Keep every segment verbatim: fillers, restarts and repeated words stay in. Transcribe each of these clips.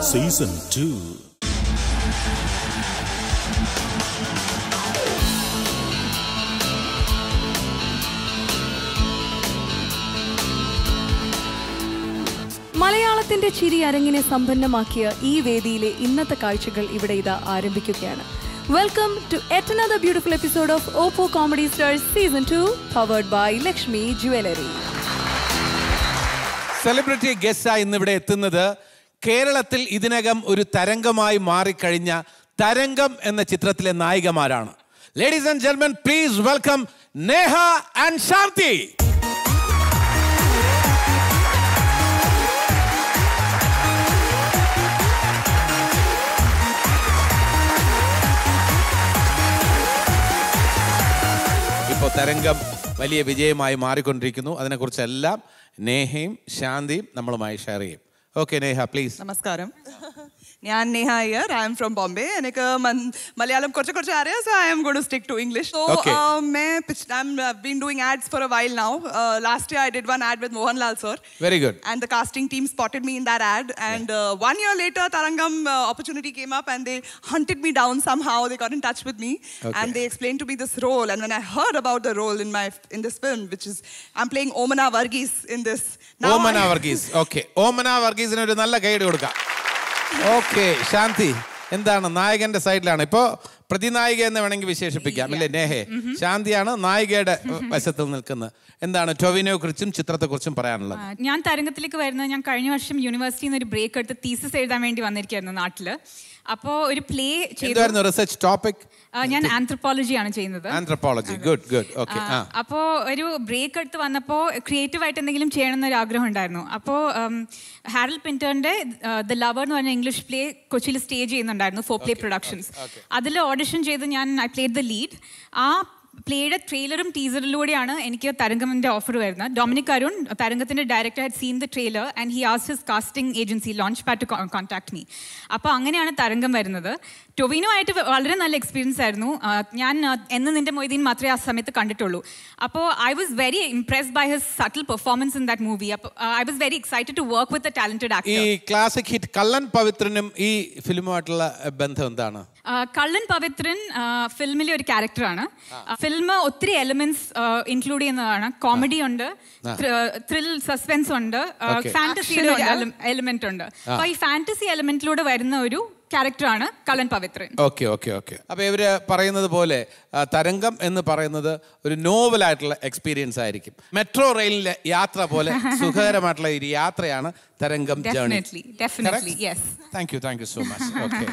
Season two. മലയാളത്തിന്റെ ചിരി അരങ്ങിനെ സമ്പന്നമാക്കിയ ഈ വേദിയിലെ ഇന്നത്തെ കാഴ്ചകൾ ഇവിടെ ഇതാ ആരംഭിക്കുകയാണ്. Welcome to yet another beautiful episode of Oppo Comedy Stars Season two, powered by Lakshmi Jewelry. Celebrity ഗസ്റ്റായി ഇന്നിവിടെ എത്തുന്നത് കേരളത്തിൽ ഇതിനകം ഒരു തരംഗമായി മാറിക്കഴിഞ്ഞ തരംഗം എന്ന ചിത്രത്തിലെ നായികമാരാണ്. Ladies and gentlemen, please welcome Neha and Shanti. ഇപ്പോൾ തരംഗം വലിയ വിജയമായി മാറിക്കൊണ്ടിരിക്കുന്നു. അതിനെക്കുറിച്ചെല്ലാം നേഹയും ശാന്തിയും നമ്മളുമായി ഷെയർ ചെയ്യും. Okay Neha, please. നമസ്കാരം, ഞാൻ Neha Iyer. I'm from Bombay. എനിക്ക് മലയാളം കുറച്ച് കുറച്ച് അറിയാം, so I'm going to stick to English. So मैं I'm been doing ads for a while now. Uh, last year I did one ad with Mohanlal sir. Very good. And the casting team spotted me in that ad. And yeah. uh, one year later, Tarangam uh, opportunity came up, and they hunted me down somehow. They got in touch with me, okay. and they explained to me this role. And when I heard about the role in my in this film, which is I'm playing Omana Varghese in this. Now Omana I... Varghese. Okay. Omana Varghese ine oru nalla guide kodukka. Okay Shanti, എന്താണ് നായകന്റെ സൈഡിലാണ് ഇപ്പോ പ്രതിനായിക എന്ന് വേണമെങ്കിൽ വിശേഷിപ്പിക്കാം അല്ലേ നേഹേ? ശാന്തിയാണ് നായികയുടെ വശത്തിൽ നിൽക്കുന്നത്. എന്താണ് ടൊവിനോയെ കുറിച്ചും ചിത്രത്തെ കുറിച്ചും പറയാനുള്ളത്? ഞാൻ തരംഗത്തിലേക്ക് വരുന്നത്, ഞാൻ കഴിഞ്ഞ വർഷം യൂണിവേഴ്സിറ്റിയിൽ നിന്ന് ഒരു ബ്രേക്ക് എടുത്ത് തീസിസ് എഴുതാൻ വേണ്ടി വന്നിരിക്കുന്നു നാട്ടില്. അപ്പോ ഒരു പ്ലേ ചെയ്തു. റിസർച്ച് ടോപ്പിക് ഞാൻ ആന്ത്രപ്പോളജി ആണ് ചെയ്യുന്നത്. Anthropology, good good. ഓക്കെ. അപ്പോൾ ഒരു ബ്രേക്ക് എടുത്ത് വന്നപ്പോൾ ക്രിയേറ്റീവ് ആയിട്ട് എന്തെങ്കിലും ചെയ്യണം എന്നൊരു ആഗ്രഹം ഉണ്ടായിരുന്നു. അപ്പോൾ ഹാരൽ പിന്ററിന്റെ ദ ലവർ എന്ന് പറഞ്ഞ ഇംഗ്ലീഷ് പ്ലേ കൊച്ചിയിൽ സ്റ്റേജ് ചെയ്യുന്നുണ്ടായിരുന്നു, ഫോർ പ്ലേ പ്രൊഡക്ഷൻസ്. അതിൽ ഓഡിഷൻ ചെയ്ത് ഞാൻ ഐ പ്ലേഡ് ദ ലീഡ്. ആ പ്ലേയുടെ ട്രെയിലറും ടീസറിലൂടെയാണ് എനിക്ക് തരംഗമിന്റെ ഓഫർ വരുന്നത്. ഡൊമിനിക് അരുൺ, തരംഗത്തിന്റെ director, had seen the trailer and he asked his casting agency launch pad to contact me. അപ്പോൾ അങ്ങനെയാണ് തരംഗം വരുന്നത്. ടൊവിനോ ആയിട്ട് വളരെ നല്ല എക്സ്പീരിയൻസ് ആയിരുന്നു. ഞാൻ എന്ന് നിന്റെ മൊയ്തീൻ മാത്രമേ ആ സമയത്ത് കണ്ടിട്ടുള്ളൂ. അപ്പോൾ I was very impressed by his subtle performance in that movie. അപ്പോൾ I was very excited to work with a talented actor. ഈ ക്ലാസിക് ഹിറ്റ് കള്ളൻ പവിത്രനും ഈ ഫിലിമുമായിട്ടുള്ള ബന്ധം എന്താണ്? കള്ളൻ പവിത്രൻ ഫിലിമിലെ ഒരു ക്യാരക്ടറാണ്. ഫിലിം ഒത്തിരി എലിമെന്റ്സ് ഇൻക്ലൂഡ് ചെയ്യുന്നതാണ്. കോമഡി ഉണ്ട്, ത്രിൽ സസ്പെൻസ് ഉണ്ട്, ഫാന്റസിയുടെ എലിമെന്റ് ഉണ്ട്. അപ്പൊ ഈ ഫാന്റസി എലിമെന്റിലൂടെ വരുന്ന ഒരു ക്യാരക്ടറാണ് കള്ളൻ പവിത്രൻ. Okay okay okay. അപ്പൊ ഇവര് പറയുന്നത് പോലെ തരംഗം എന്ന് പറയുന്നത് ഒരു നോവലായിട്ടുള്ള എക്സ്പീരിയൻസ് ആയിരിക്കും. മെട്രോ റെയിലിലെ യാത്ര പോലെ സുഖകരമായിട്ടുള്ള ഒരു യാത്രയാണ് തരംഗം journey. Definitely yes. Thank you thank you so much. Okay.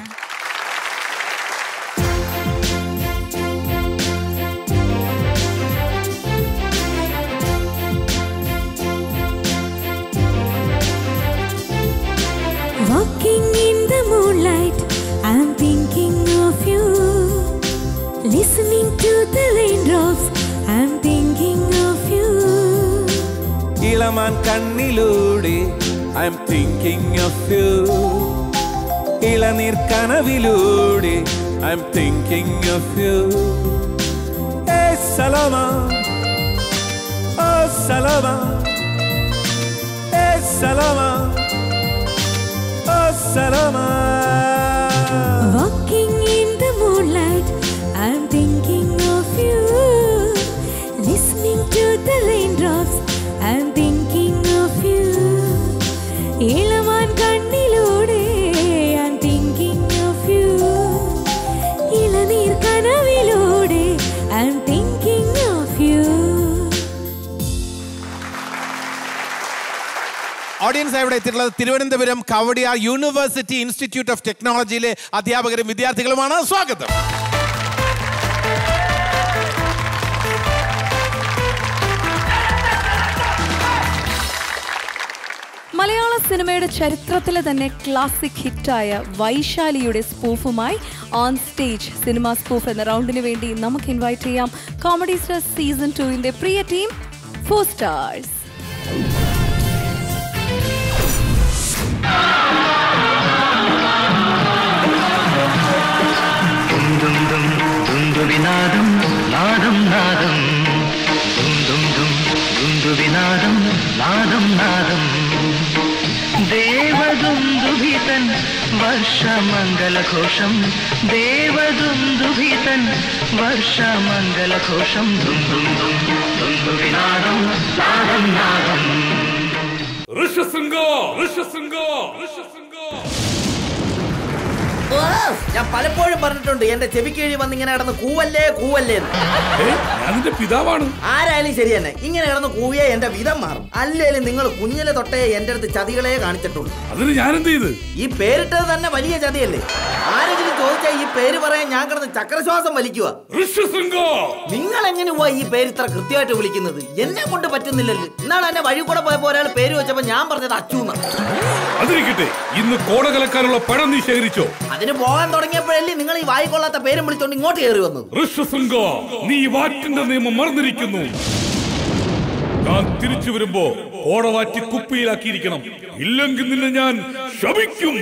Walking in the moonlight, I'm thinking of you. Listening to the raindrops, I'm thinking of you. ഇളമാൻ കണ്ണിലൂടെ I'm thinking of you. ഇളനീർ കനവിലൂടെ I'm thinking of you. Hey Salama, oh Salama, hey Salama, oh Salama. Walking in the moonlight, I'm thinking of you. Listening to the raindrops, I'm thinking of you. ഇളമാൻ കണ്ണിലൂടെ I'm thinking of you. ഇളനീർ കനവിലൂടെ I'm thinking of you. Audience ഇവിടെ എത്തിയിട്ടുള്ളത് Thiruvananthapuram Kowdiar university institute of ടെക്നോളജിയിലെ അധ്യാപകരും വിദ്യാർത്ഥികളുമാണ്. സ്വാഗതം. മലയാള സിനിമയുടെ ചരിത്രത്തിലെ തന്നെ ക്ലാസിക് ഹിറ്റായ വൈശാലിയുടെ സ്പൂഫുമായി ഓൺ സ്റ്റേജ് സിനിമ സ്പൂഫ് എന്ന റൗണ്ടിന് വേണ്ടി നമുക്ക് ഇൻവൈറ്റ് ചെയ്യാം കോമഡി സ്റ്റാർസ് സീസൺ ടുവിന്റെ പ്രിയ ടീം ഫോർ സ്റ്റാർസ്. വിനാദം നാദം നാദം ദും ദും ദും വിനാദം നാദം നാദം ദേവദുന്ദുഭിതൻ വർഷമംഗലഘോഷം ദേവദുന്ദുഭിതൻ വർഷമംഗലഘോഷം ദും ദും ദും ദുന്ദുവിനാദം നാദം നാദം ഋഷശൃംഗ ഋഷശൃംഗ ഋഷശൃംഗ. ഞാൻ പലപ്പോഴും പറഞ്ഞിട്ടുണ്ട് എന്റെ ചെവിക്കീഴി വന്ന് ഇങ്ങനെ കിടന്ന് കൂവല്ലേ കൂവല്ലേ. അതിന്റെ പിതാവാണ്. ആരായാലും ശരി തന്നെ ഇങ്ങനെ കിടന്ന് കൂവിയേ എന്റെ വിധം മാറും. അല്ലേലും നിങ്ങൾ കുഞ്ഞിലെ തൊട്ടേ എന്റെ അടുത്ത് ചതികളെ കാണിച്ചിട്ടുള്ളൂ. അതിന് ഞാൻ എന്ത് ചെയ്ത്? ഈ പേരിട്ടത് തന്നെ വലിയ ചതിയല്ലേ? ആരെങ്കിലും ചോദിച്ചാൽ ഈ പേര് പറയാൻ ഞാൻ കിടന്ന് ചക്രശ്വാസം വലിക്കുക. നിങ്ങൾ എങ്ങനെ പോവാ ഈ പേര് ഇത്ര കൃത്യമായിട്ട് വിളിക്കുന്നത്? എന്നെ കൊണ്ട് പറ്റുന്നില്ലല്ലോ. ഇന്നാണ് എന്നെ വഴി കൂടെ പോയപ്പോ ഒരാൾ പേര് വെച്ചപ്പോ ഞാൻ പറഞ്ഞത് അച്ചൂന്ന്. അതിരിക്കട്ടെ, ഇന്ന് കോട കലക്കാനുള്ള പണം നീ ശേഖരിച്ചോ? അതിന് പോകാൻ തുടങ്ങിയപ്പോഴല്ലേ നിങ്ങൾ ഈ വായിക്കൊള്ളാത്ത പേരും വിളിച്ചോണ്ട് ഇങ്ങോട്ട് കയറി വന്നത്. ഋഷശൃംഗ, നീ വാറ്റിന്റെ നിയമം മറന്നിരിക്കുന്നു. ഞാൻ തിരിച്ചു വരുമ്പോ ഓടവാറ്റി കുപ്പിയിലാക്കിയിരിക്കണം. ഇല്ലെങ്കിൽ നിന്നെ ഞാൻ ശപിക്കും.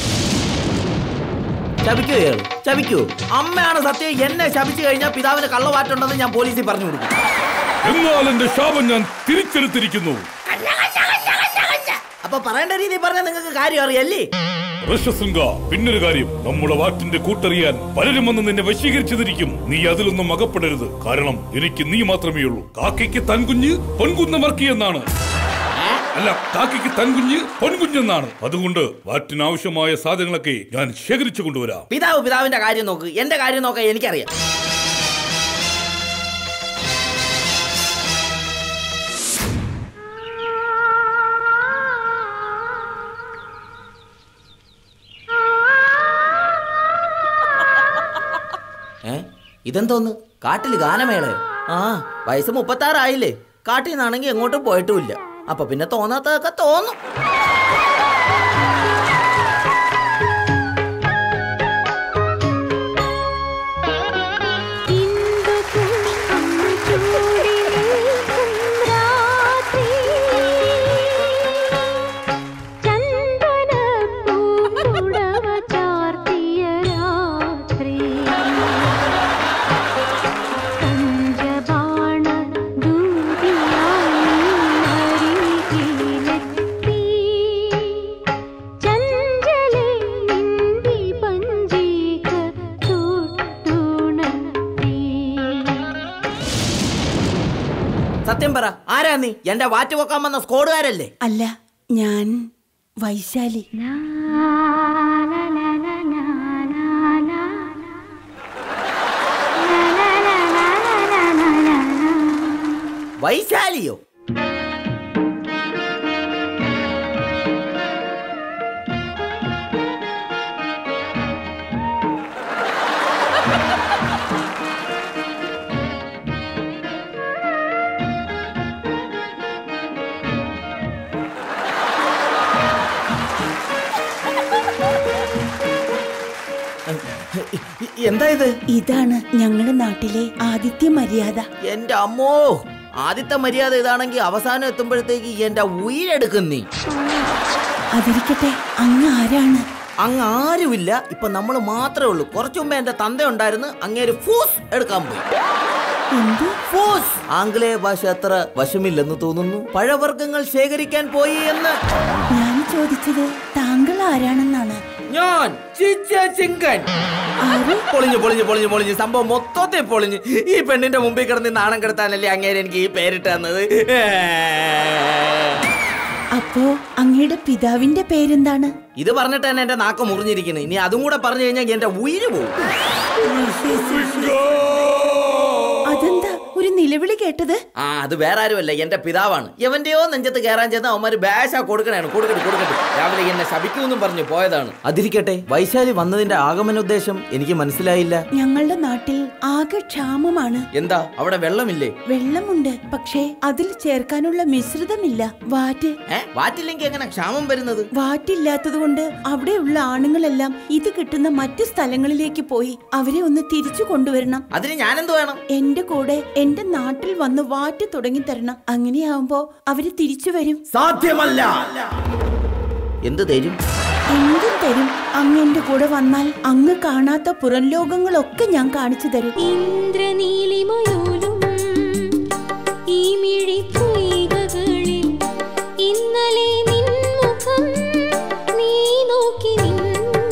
ശപിക്കുകയാണ് ശപിക്കൂ. അമ്മയാണ് സത്യം. എന്നെ ശപിച്ചു കഴിഞ്ഞാൽ പിതാവിന് കള്ളവാറ്റുണ്ടെന്ന് ഞാൻ പോലീസിൽ പറഞ്ഞു കൊടുക്കും. എന്നാൽ എന്റെ ശാപം ഞാൻ തിരിച്ചെടുത്തിരിക്കുന്നു. അപ്പൊ പറയേണ്ട രീതി പറഞ്ഞാൽ നിങ്ങൾക്ക് കാര്യം അറിയല്ലേ? ഋഷശൃംഗ, പിന്നൊരു കാര്യം, നമ്മുടെ വാറ്റിന്റെ കൂട്ടറിയാൻ പലരും വന്ന് നിന്നെ വശീകരിച്ചതിരിക്കും. നീ അതിലൊന്നും അകപ്പെടരുത്. കാരണം എനിക്ക് നീ മാത്രമേ ഉള്ളൂ. കാക്കയ്ക്ക് തൻകുഞ്ഞ് പൊൻകുന്ന് മറക്കി എന്നാണ്. അല്ല, കാക്കയ്ക്ക് തൻകുഞ്ഞ് പൊൻകുഞ്ഞെന്നാണ്. അതുകൊണ്ട് വാറ്റിന് ആവശ്യമായ സാധനങ്ങളൊക്കെ ഞാൻ ശേഖരിച്ചു കൊണ്ടുവരാം. പിതാവ് പിതാവിന്റെ കാര്യം നോക്ക്, എന്റെ കാര്യം നോക്കാൻ എനിക്കറിയാം. ഇതെന്തോന്ന്? കാട്ടില് ഗാനമേളയോ? ആ, വയസ്സ് മുപ്പത്തി ആറായില്ലേ. കാട്ടിൽ നിന്നാണെങ്കിൽ എങ്ങോട്ടും പോയിട്ടുമില്ല. അപ്പൊ പിന്നെ തോന്നാത്തതൊക്കെ തോന്നും. സത്യം പറ, ആരാ നീ? എന്റെ വാറ്റ് വെക്കാൻ വന്ന സ്കോഡുകാരല്ലേ? അല്ല, ഞാൻ വൈശാലി. വൈശാലിയോ? എന്താ ഇത്? ഇതാണ് ഞങ്ങളുടെ നാട്ടിലെ ആദിത്യ മര്യാദ. എന്റെ അമ്മോ, ആദ്യത്തെ മര്യാദ ഇതാണെങ്കിൽ അവസാനം എത്തുമ്പോഴത്തേക്ക് എന്റെ ഉയിരെടുക്കുന്നീ. അതിരിക്കട്ടെ, അങ്ങ് ആരാണ്? അങ്ങ് ആരുമില്ല, ഇപ്പൊ നമ്മള് മാത്രമേ ഉള്ളൂ. കുറച്ചു മുമ്പേ എന്റെ തന്ത ഉണ്ടായിരുന്നു, അങ്ങേര് ഫൂസ് എടുക്കാൻ പോയി. ഫൂസ് ആംഗലേയ ഭാഷ അത്ര വശമില്ലെന്ന് തോന്നുന്നു. പഴവർഗ്ഗങ്ങൾ ശേഖരിക്കാൻ പോയി എന്ന്. ഞാൻ ചോദിച്ചത് താങ്കൾ ആരാണെന്നാണ്. ഞാൻ ചിങ്കൻ. പൊളിഞ്ഞു പൊളിഞ്ഞു പൊളിഞ്ഞു പൊളിഞ്ഞു സംഭവം മൊത്തത്തിൽ പൊളിഞ്ഞു. ഈ പെണ്ണിന്റെ മുമ്പിൽ കിടന്ന് നാണം കെടുത്താനല്ലേ അങ്ങേര് എനിക്ക് ഈ പേരിട്ട് തന്നത്. അപ്പോ അങ്ങയുടെ പിതാവിന്റെ പേരെന്താണ്? ഇത് പറഞ്ഞിട്ട് തന്നെ എന്റെ നാക്ക് മുറിഞ്ഞിരിക്കുന്നു. ഇനി അതും കൂടെ പറഞ്ഞു കഴിഞ്ഞാൽ എന്റെ ഉയിര് പോകും. അതെന്താ ഒരു നിലവിളി കേട്ടത്? ആ, അത് വേറെ ആരുമല്ല, എന്റെ പിതാവാണ്. എവന്റെയോ നെഞ്ചത്ത് കയറാൻ ചെന്ന് അവന്മാര് ബാശ കൊടുക്കണാണ്. കൊടുക്കട്ടെ കൊടുക്കട്ടെ രാവിലെ എന്നെ ശപിക്കുമെന്നും പറഞ്ഞു പോയതാണ്. അതിരിക്കട്ടെ, വൈശാലി വന്നതിന്റെ ആഗമനോദ്ദേശം എനിക്ക് മനസ്സിലായില്ല. ഞങ്ങളുടെ നാട്ടിൽ ആകെ ക്ഷാമമാണ്. എന്താ അവിടെ വെള്ളമില്ലേ? വെള്ളമുണ്ട്, പക്ഷേ അതിൽ ചേർക്കാനുള്ള മിശ്രിതമില്ല. വാറ്റ്. വാറ്റില്ലെങ്കിൽ എങ്ങനെ ക്ഷാമം വരുന്നത്? വാറ്റില്ലാത്തത് കൊണ്ട് അവിടെയുള്ള ആണുങ്ങളെല്ലാം ഇത് കിട്ടുന്ന മറ്റു സ്ഥലങ്ങളിലേക്ക് പോയി അവരെ ഒന്ന് തിരിച്ചു കൊണ്ടുവരണം. അതിന് ഞാനെന്ത് വേണം? എന്റെ കൂടെ എന്റെ നാട്ടിൽ വന്ന് വാറ്റ് തുടങ്ങി തരണം. അങ്ങനെയാവുമ്പോ അവര് തിരിച്ചു വരും. സാധ്യമല്ല. എന്ത് തരും? എന്തും തരും. അങ്ങ് എന്റെ കൂടെ വന്നാൽ അങ്ങ് കാണാത്ത പുറം ലോകങ്ങളൊക്കെ ഞാൻ കാണിച്ചു തരും. ഇന്ദ്രനീലിമയോലും ഈ മിഴിപ്പൊയ്കകളിൽ ഇന്നലെ നിൻമുഖം നീ നോക്കി നിന്നു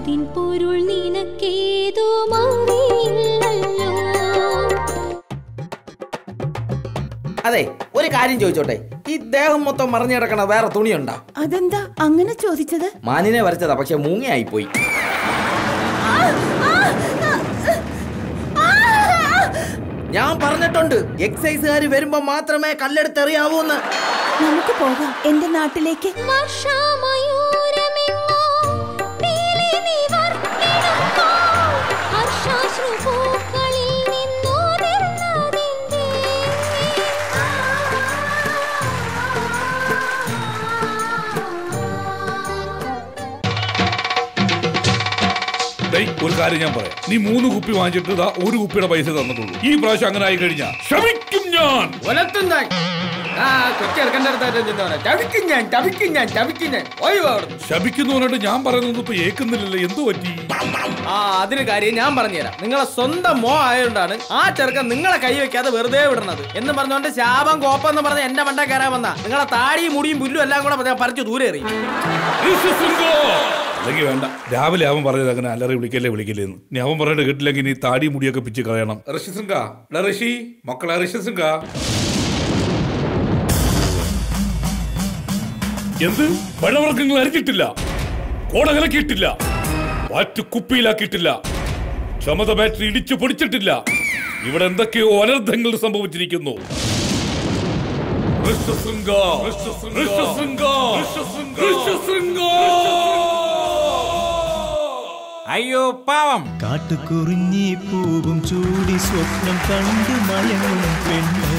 അതിൻ പൊരുൾ നിനക്കേതും അറിയില്ലല്ലോ. അതെ, ഒരു കാര്യം ചോദിച്ചോട്ടെ, ഈ ദേഹം മൊത്തം മറിഞ്ഞു കിടക്കണ വേറെ തുണിയുണ്ടോ? അതെന്താ അങ്ങനെ ചോദിച്ചത്? മാനിനെ വരച്ചതാ, പക്ഷെ മൂങ്ങയായി പോയി. ഞാൻ പറഞ്ഞിട്ടുണ്ട്, എക്സൈസുകാർ വരുമ്പോ മാത്രമേ കല്ലെടുത്തെറിയാവൂന്ന്. നമുക്ക് പോകാം എന്റെ നാട്ടിലേക്ക്. ഒരു കാര്യം ഞാൻ പറയാം, നീ മൂന്ന് കുപ്പി വാങ്ങിച്ചിട്ട് ഇതാ ഒരു കുപ്പിയുടെ പൈസ തന്നിട്ടുള്ളൂ. ഈ പ്രാവശ്യം അങ്ങനെ ആയി കഴിഞ്ഞാൽ ക്ഷമിക്കും ഞാൻ. ശപിക്കുന്നു പറഞ്ഞിട്ട് ഞാൻ പറയുന്നത് ഇപ്പൊ ഏക്കുന്നില്ലല്ലോ, എന്തു പറ്റി? ആ അതിന് കാര്യം ഞാൻ പറഞ്ഞുതരാം. നിങ്ങളെ സ്വന്തം മോ ആയതുകൊണ്ടാണ് ആ ചെറുക്കൻ നിങ്ങളെ കൈ വെക്കാതെ വെറുതെ വിടുന്നത് എന്ന് പറഞ്ഞുകൊണ്ട് ശാപം കോപ്പം എന്ന് പറഞ്ഞ എന്റെ മണ്ട കയറാൻ വന്ന നിങ്ങളെ താടിയും മുടിയും പുല്ലും എല്ലാം കൂടെ പറിച്ചു ദൂരെ എറിയും. അല്ലെങ്കിൽ വേണ്ട, രാവിലെ അവൻ പറഞ്ഞത് അങ്ങനെ അല്ലറി വിളിക്കല്ലേ വിളിക്കല്ലേ എന്ന്. നീ അവൻ പറഞ്ഞിട്ട് കേട്ടില്ലെങ്കിൽ നീ താടി മുടിയൊക്കെ പിച്ച് കളയണം. ഋഷി സിംഗ, ഋഷി മക്കളെ, ഋഷി സിംഗ എന്ത് പഴവർഗ്ഗങ്ങൾ അരിഞ്ഞിട്ടില്ല, കോടകലക്കിയിട്ടില്ല, വാറ്റ് കുപ്പിയിലാക്കിയിട്ടില്ല, ക്ഷമത ബാറ്ററി ഇടിച്ചു പൊടിച്ചിട്ടില്ല. ഇവിടെ എന്തൊക്കെയോ അനർത്ഥങ്ങൾ സംഭവിച്ചിരിക്കുന്നു. അയ്യോ പാവം, കാട്ടുകുറിഞ്ഞി പൂവും ചൂടി സ്വപ്നം കണ്ട് മയങ്ങും പെണ്ണ്.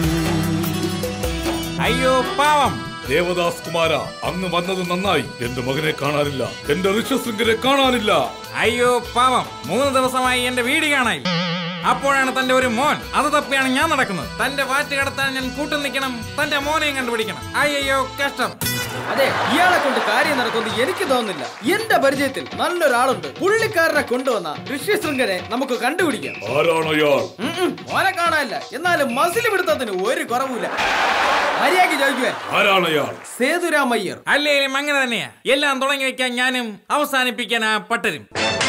അയ്യോ പാവം. ദേവദാസ് കുമാര, അങ്ങ് വന്നത് നന്നായി. എന്റെ മകനെ കാണാനില്ല, എന്റെ ഋഷ്യശൃംഗരെ കാണാനില്ല. അയ്യോ പാവം, മൂന്ന് ദിവസമായി എന്റെ വീട് കാണായി. അപ്പോഴാണ് തന്റെ ഒരു മോൻ, അത് തപ്പിയാണ് ഞാൻ നടക്കുന്നത്. തന്റെ വാറ്റ് കടത്താൻ ഞാൻ കൂട്ടു നിൽക്കണം, തന്റെ മോനെയും കണ്ടുപിടിക്കണം. അയ്യോ കഷ്ടം. അതെ, ഇയാളെ കൊണ്ട് കാര്യം നടക്കുമെന്ന് എനിക്ക് തോന്നുന്നില്ല. എന്റെ പരിചയത്തിൽ നല്ലൊരാളുണ്ട്, പുള്ളിക്കാരനെ കൊണ്ടുവന്ന ഋഷ്യശൃംഗനെ നമുക്ക് കണ്ടുപിടിക്കാം. ആരാണോ അയാൾ? മോനെ കാണാനില്ല, എന്നാലും മസിൽ പിടുത്തത്തിന് ഒരു കുറവില്ല. മര്യാദയ്ക്ക് ചോദിക്കുവാൻ ആരാണ് അയാൾ? സേതുരാമയ്യർ. അല്ലേലും അങ്ങനെ തന്നെയാ. എല്ലാം തുടങ്ങി വെക്കാൻ ഞാനും, അവസാനിപ്പിക്കാൻ ആ പട്ടരും.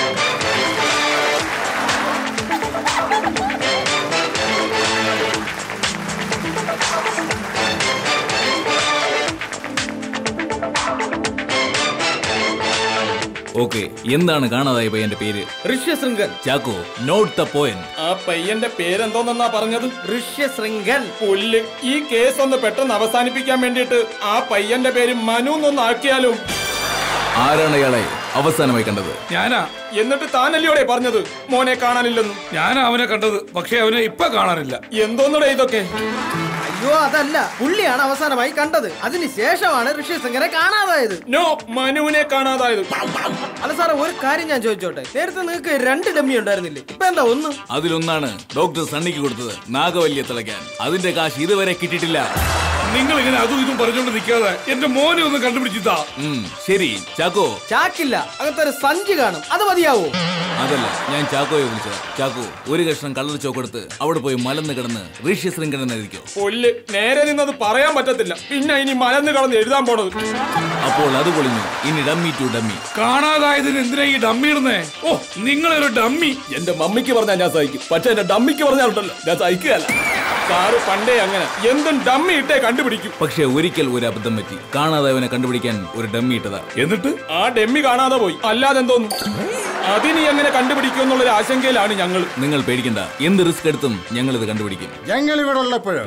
ഓക്കെ, എന്താണ് കാണാതായ പയ്യന്റെ പേര്? ഋഷ്യശൃംഗൻ. Chacko, not the point. ആ പയ്യന്റെ പേരെന്തോന്നാ പറഞ്ഞത്? ഋഷ്യശൃംഗൻ. പുല്ല്, ഈ കേസ് ഒന്ന് പെട്ടെന്ന് അവസാനിപ്പിക്കാൻ വേണ്ടിട്ട് ആ പയ്യന്റെ പേര് മനു എന്നൊന്ന് ആക്കിയാലും. ആരാണ് അയാളെ അവസാനമായി കണ്ടത്? ഞാനാ. എന്നിട്ട് താനല്ലയോടെ പറഞ്ഞത് മോനെ കാണാനില്ലെന്ന്? ഞാനാ അവനെ കണ്ടത്, പക്ഷെ അവനെ ഇപ്പൊ കാണാനില്ല. എന്തോന്നടേ ഇതൊക്കെ? അയ്യോ അതല്ല, പുള്ളിയാണ് അവസാനമായി കണ്ടത്. അതിനുശേഷമാണ് ഋഷ്യശൃംഗനെ കാണാതായത്. നോ, മനുവിനെ കാണാതായത്. അല്ല സാറേ, ഒരു കാര്യം ഞാൻ ചോദിച്ചോട്ടെ, നേരത്തെ നിങ്ങൾക്ക് രണ്ട് ഡമ്മി ഉണ്ടായിരുന്നില്ലേ, ഇപ്പൊ എന്താ ഒന്ന്? അതിലൊന്നാണ് ഡോക്ടർ സണ്ണിക്ക് കൊടുത്തത്, നാഗവല്യ തിളയ്ക്കാൻ. അതിന്റെ കാശ് ഇതുവരെ കിട്ടിയിട്ടില്ല. നിങ്ങൾ ഇങ്ങനെ അതും ഇതും പറഞ്ഞുകൊണ്ട് നിൽക്കാതെ എന്റെ മോനെ ഒന്ന് കണ്ടുപിടിച്ചിട്ടാ. ശരി ചാക്കോ. ചാക്കില്ല, അങ്ങനത്തെ സഞ്ചി കാണും, അത് മതിയാവോ? അതല്ല, ഞാൻ ചാക്കോയെ വിളിച്ചത്. ചാക്കോ, ഒരു കഷ്ണം കളർ ചോക്കെടുത്ത് അവിടെ പോയി മലന്ന് കിടന്ന് ഋഷ്യശൃംഗൻ എഴുതിക്കോ. പുല്ല്, നേരെ നിന്നത് പറയാൻ പറ്റത്തില്ല, പിന്നെ ഇനി മലന്ന് കിടന്ന് എഴുതാൻ പോണത്. അപ്പോൾ അത് പൊളിഞ്ഞു. ഇനി ഡമ്മി ടു ഡമ്മി. കാണാതായതിന് എന്തിനാ ഈ ഡമ്മി ഇടുന്നേ? ഓ, നിങ്ങളൊരു ഡമ്മി. എന്റെ മമ്മിക്ക് പറഞ്ഞാൽ ഞാൻ സഹിക്കും, പക്ഷെ എന്റെ ഡമ്മിക്ക് പറഞ്ഞാലുണ്ടല്ലോ ഞാൻ സഹിക്കുകയല്ല. സാറ് പണ്ടേ അങ്ങനെ എന്തും ഡമ്മി ഇട്ടേ കണ്ടുപിടിക്കും. പക്ഷെ ഒരിക്കൽ ഒരു അബദ്ധം പറ്റി. കാണാതായവനെ കണ്ടുപിടിക്കാൻ ഒരു ഡമ്മി ഇട്ടതാ. എന്നിട്ട് ആ ഡമ്മി കാണാതെ പോയി, അല്ലാതെ എന്തോന്നു. അതിനി എങ്ങനെ കണ്ടുപിടിക്കും എന്നുള്ളൊരു ആശങ്കയിലാണ് ഞങ്ങൾ. നിങ്ങൾ പേടിക്കണ്ട, എന്ത് റിസ്ക് എടുത്തും ഞങ്ങൾ ഇത് കണ്ടുപിടിക്കും. ഞങ്ങൾ ഇവിടെ ഉള്ളപ്പോഴോ?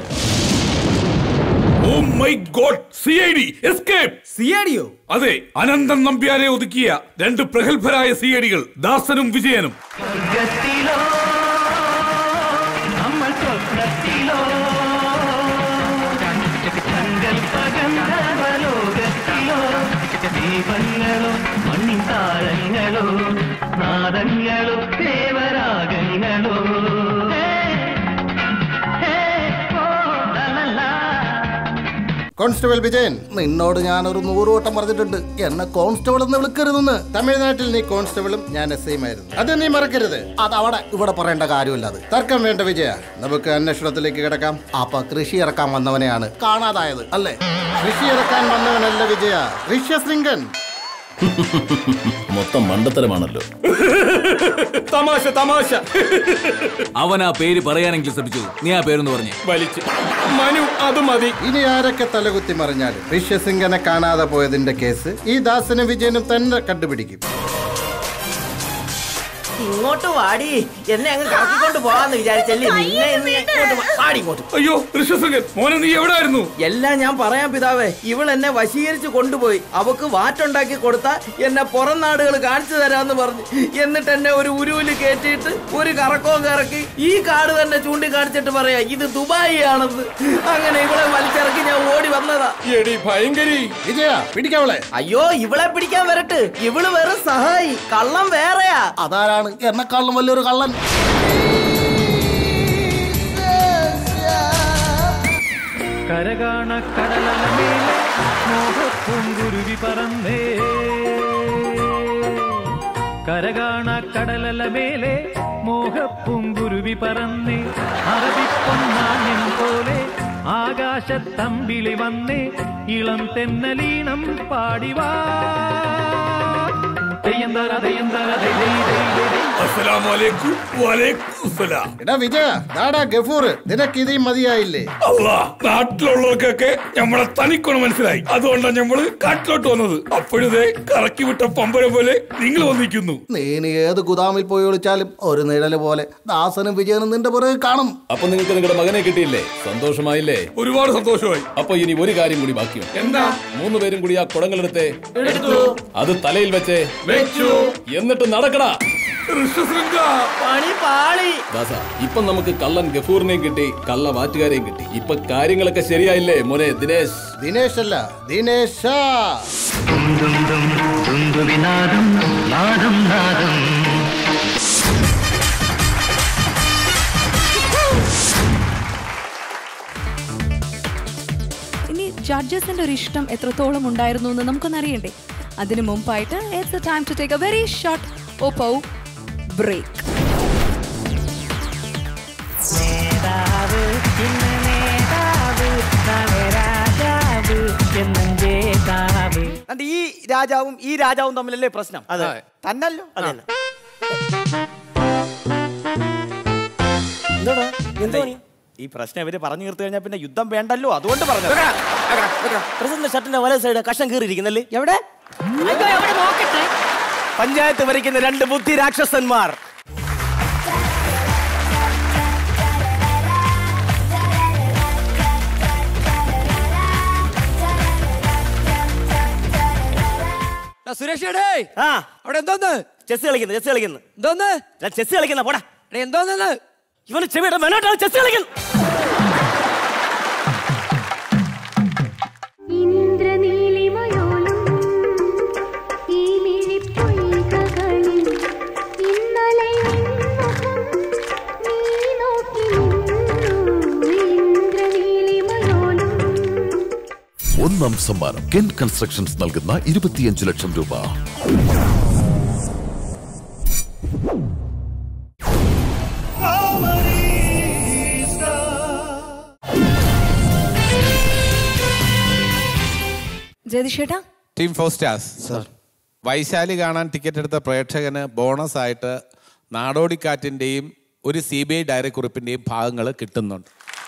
Oh my god, C I D escape. C I ഡിയോ? അതെ, അനന്തൻ നമ്പ്യാരെ ഒതുക്കിയ രണ്ട് പ്രഗത്ഭരായ സി ഐ ഡികൾ, ദാസനും വിജയനും. ദീപങ്ങളോ മണ്ണിൻ താരങ്ങളോ നാദങ്ങളോ ദേവരാഗങ്ങളോ. കോൺസ്റ്റബിൾ വിജയൻ, നിന്നോട് ഞാൻ ഒരു നൂറ് വട്ടം പറഞ്ഞിട്ടുണ്ട് എന്നെ കോൺസ്റ്റബിൾ എന്ന് വിളിക്കരുതെന്ന്. തമിഴ്നാട്ടിൽ നീ കോൺസ്റ്റബിളും ഞാൻ എസ് ഐയുമായിരുന്നു, അത് നീ മറക്കരുത്. അത് അവിടെ ഇവിടെ പറയേണ്ട കാര്യമില്ല. അത് തർക്കം വേണ്ട വിജയ, നമുക്ക് അന്വേഷണത്തിലേക്ക് കിടക്കാം. അപ്പൊ കൃഷി ഇറക്കാൻ വന്നവനെയാണ് കാണാതായത് അല്ലേ? കൃഷി ഇറക്കാൻ വന്നവനല്ല വിജയ, ഋഷ്യശൃംഗൻ. മൊത്തം മണ്ടത്തരമാണല്ലോ. തമാശ തമാശ. അവൻ ആ പേര് പറയാനെങ്കിലും ശ്രമിച്ചു. നീ ആ പേരൊന്ന് പറഞ്ഞേ. വലിച്ചു മനു, അത് മതി. ഇനി ആരൊക്കെ തലകുത്തി മറിഞ്ഞാലും ഋഷ്യസിംഗനെ കാണാതെ പോയതിന്റെ കേസ് ഈ ദാസനും വിജയനും തന്നെ കണ്ടുപിടിക്കും. ഇങ്ങോട്ട് വാടി, എന്നെ അങ്ങ് കറക്കിക്കൊണ്ട് പോവാന്ന് വിചാരിച്ചല്ലേ. നിന്നെ എന്ന് ഇങ്ങോട്ട് വാടി ഇങ്ങോട്ട്. അയ്യോ ഋഷ്യസിംഗൻ, മോനെ നീ എവിടായിരുന്നു? എല്ലാം ഞാൻ പറയാം പിതാവേ. ഇവൾ എന്നെ വശീകരിച്ച് കൊണ്ടുപോയി. അവക്ക് വാറ്റുണ്ടാക്കി കൊടുത്താ എന്നെ പുറം നാടുകൾ കാണിച്ചു തരാന്ന് പറഞ്ഞു. എന്നിട്ട് എന്നെ ഒരു ഉരുവില് കയറ്റിയിട്ട് ഒരു കറക്കവും കറക്കി ഈ കാട് തന്നെ ചൂണ്ടിക്കാണിച്ചിട്ട് പറയാ ഇത് ദുബായി ആണെന്ന്. അങ്ങനെ ഇവളെ വലിച്ചിറക്കി ഞാൻ ഓടി വന്നതാ. എടി ഭയങ്കരി. വിജയ പിടിക്കാവളെ. അയ്യോ ഇവളെ പിടിക്കാൻ വരട്ടെ. ഇവള് വേറെ സഹായി, കള്ളം വേറെയാ. അതാരാണ് എന്നെക്കാളും വലിയൊരു കള്ളൻ? കരകാണ കടലമേലെ മോഹപ്പൂങ്കുരുവി പറന്നേ, കരകാണ കടലമേലെ മോഹപ്പൂങ്കുരുവി പറന്നേ, അറബിപ്പൊന്നാണ്യം പോലെ ആകാശത്തമ്പിളി വന്നേ, ഇളം തെന്നലീണം പാടിവാ. എടാ വിജയ, ദാടാ ഗഫൂർ, നിനക്ക് ഇതേ മതിയായില്ലേ? നാട്ടിലുള്ളവർക്കൊക്കെ നമ്മളെ തനിക്കൊന്ന് മനസ്സിലായി. അതുകൊണ്ടാണ് നമ്മള് കാട്ടിലോട്ട് വന്നത്. അപ്പോഴേ കറക്കി വിട്ട പമ്പരം പോലെ നിങ്ങൾ വന്നിരിക്കുന്നു. നീ ഏത് ഗുദാമിൽ പോയി ഒളിച്ചാലും ഒരു നിഴല് പോലെ ദാസനും വിജയനും നിന്റെ പുറകെ കാണും. അപ്പൊ നിങ്ങൾക്ക് നിങ്ങളുടെ മകനെ കിട്ടിയില്ലേ? സന്തോഷമായില്ലേ? ഒരുപാട് സന്തോഷമായി. അപ്പൊ ഇനി ഒരു കാര്യം കൂടി ബാക്കിയുണ്ട്. എന്താ? മൂന്ന് പേരും കൂടി ആ കുടങ്ങളെടുത്തേ, അത് തലയിൽ വെച്ചേ, എന്നിട്ട് നടക്കടാ. പണി പാളി. ദാസ, ഇപ്പൊ നമുക്ക് കള്ളൻ ഗഫൂറിനെയും കിട്ടി, കള്ള വാറ്റുകാരെയും കിട്ടി. ഇപ്പൊ കാര്യങ്ങളൊക്കെ ശരിയായില്ലേ മോനെ ദിനേശ്? ദിനേശ് അല്ല, ദിനേശ. ഇനി ജഡ്ജസിന്റെ ഒരു ഇഷ്ടം എത്രത്തോളം ഉണ്ടായിരുന്നു എന്ന് നമുക്കൊന്ന് അറിയണ്ടേ? അതിനു മുമ്പായിട്ട് it's a time to take a very short Oppo break. ഈ രാജാവും ഈ രാജാവും തമ്മിലല്ലേ പ്രശ്നം? അതെ തന്നല്ലോ. ഈ പ്രശ്നം ഇവര് പറഞ്ഞു തീർത്തു കഴിഞ്ഞാൽ പിന്നെ യുദ്ധം വേണ്ടല്ലോ, അതുകൊണ്ട് പറഞ്ഞു. ഷർട്ടിന്റെ വല സൈഡ് കഷ്ണം കീറിയിരിക്കുന്നല്ലേ? എവിടെ പഞ്ചായത്ത് ഭരിക്കുന്ന രണ്ട് ബുദ്ധി രാക്ഷസന്മാർ. സുരേഷേടേ, ആ അവിടെ എന്തോന്ന്? ചെസ് കളിക്കുന്നു ചെസ് കളിക്കുന്നു എന്തോന്ന്? ചെസ് കളിക്കുന്ന പോടാ. എന്തോന്ന്? ഇവന് ചെവിയുടെ മെനോട്ടാണ് ചെസ് കളിക്കുന്നു. ഒന്നാം സമ്മാനം കെൻ കൺസ്ട്രക്ഷൻസ് നൽകുന്ന ഇരുപത്തിയഞ്ച് ലക്ഷം രൂപ. ജയതിഷേട്ടാ, team four stars sir, Vaishali കാണാൻ ടിക്കറ്റ് എടുത്ത പ്രേക്ഷകന് ബോണസ് ആയിട്ട് നാടോടിക്കാറ്റിൻ്റെയും ഒരു സി ബി ഐ ഡയറി കുറിപ്പിൻ്റെയും ഭാഗങ്ങൾ കിട്ടുന്നുണ്ട്.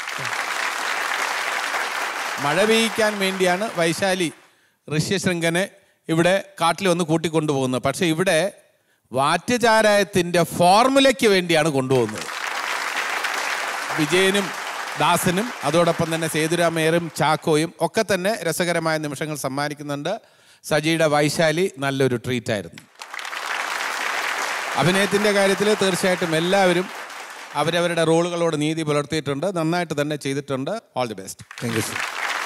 മഴ പെയ്യിക്കാൻ വേണ്ടിയാണ് വൈശാലി ഋഷ്യശൃംഖനെ ഇവിടെ കാട്ടിൽ വന്ന് കൂട്ടിക്കൊണ്ടുപോകുന്നത്. പക്ഷെ ഇവിടെ വാറ്റുചാരായത്തിൻ്റെ ഫോർമുലയ്ക്ക് വേണ്ടിയാണ് കൊണ്ടുപോകുന്നത്. വിജയനും ദാസനും അതോടൊപ്പം തന്നെ സേതുരാമയ്യരും ചാക്കോയും ഒക്കെ തന്നെ രസകരമായ നിമിഷങ്ങൾ സമ്മാനിക്കുന്നുണ്ട്. സജിയുടെ വൈശാലി നല്ലൊരു ട്രീറ്റായിരുന്നു. അഭിനയത്തിൻ്റെ കാര്യത്തിൽ തീർച്ചയായിട്ടും എല്ലാവരും അവരവരുടെ റോളുകളോട് നീതി പുലർത്തിയിട്ടുണ്ട്. നന്നായിട്ട് തന്നെ ചെയ്തിട്ടുണ്ട്. All the best. Thank you.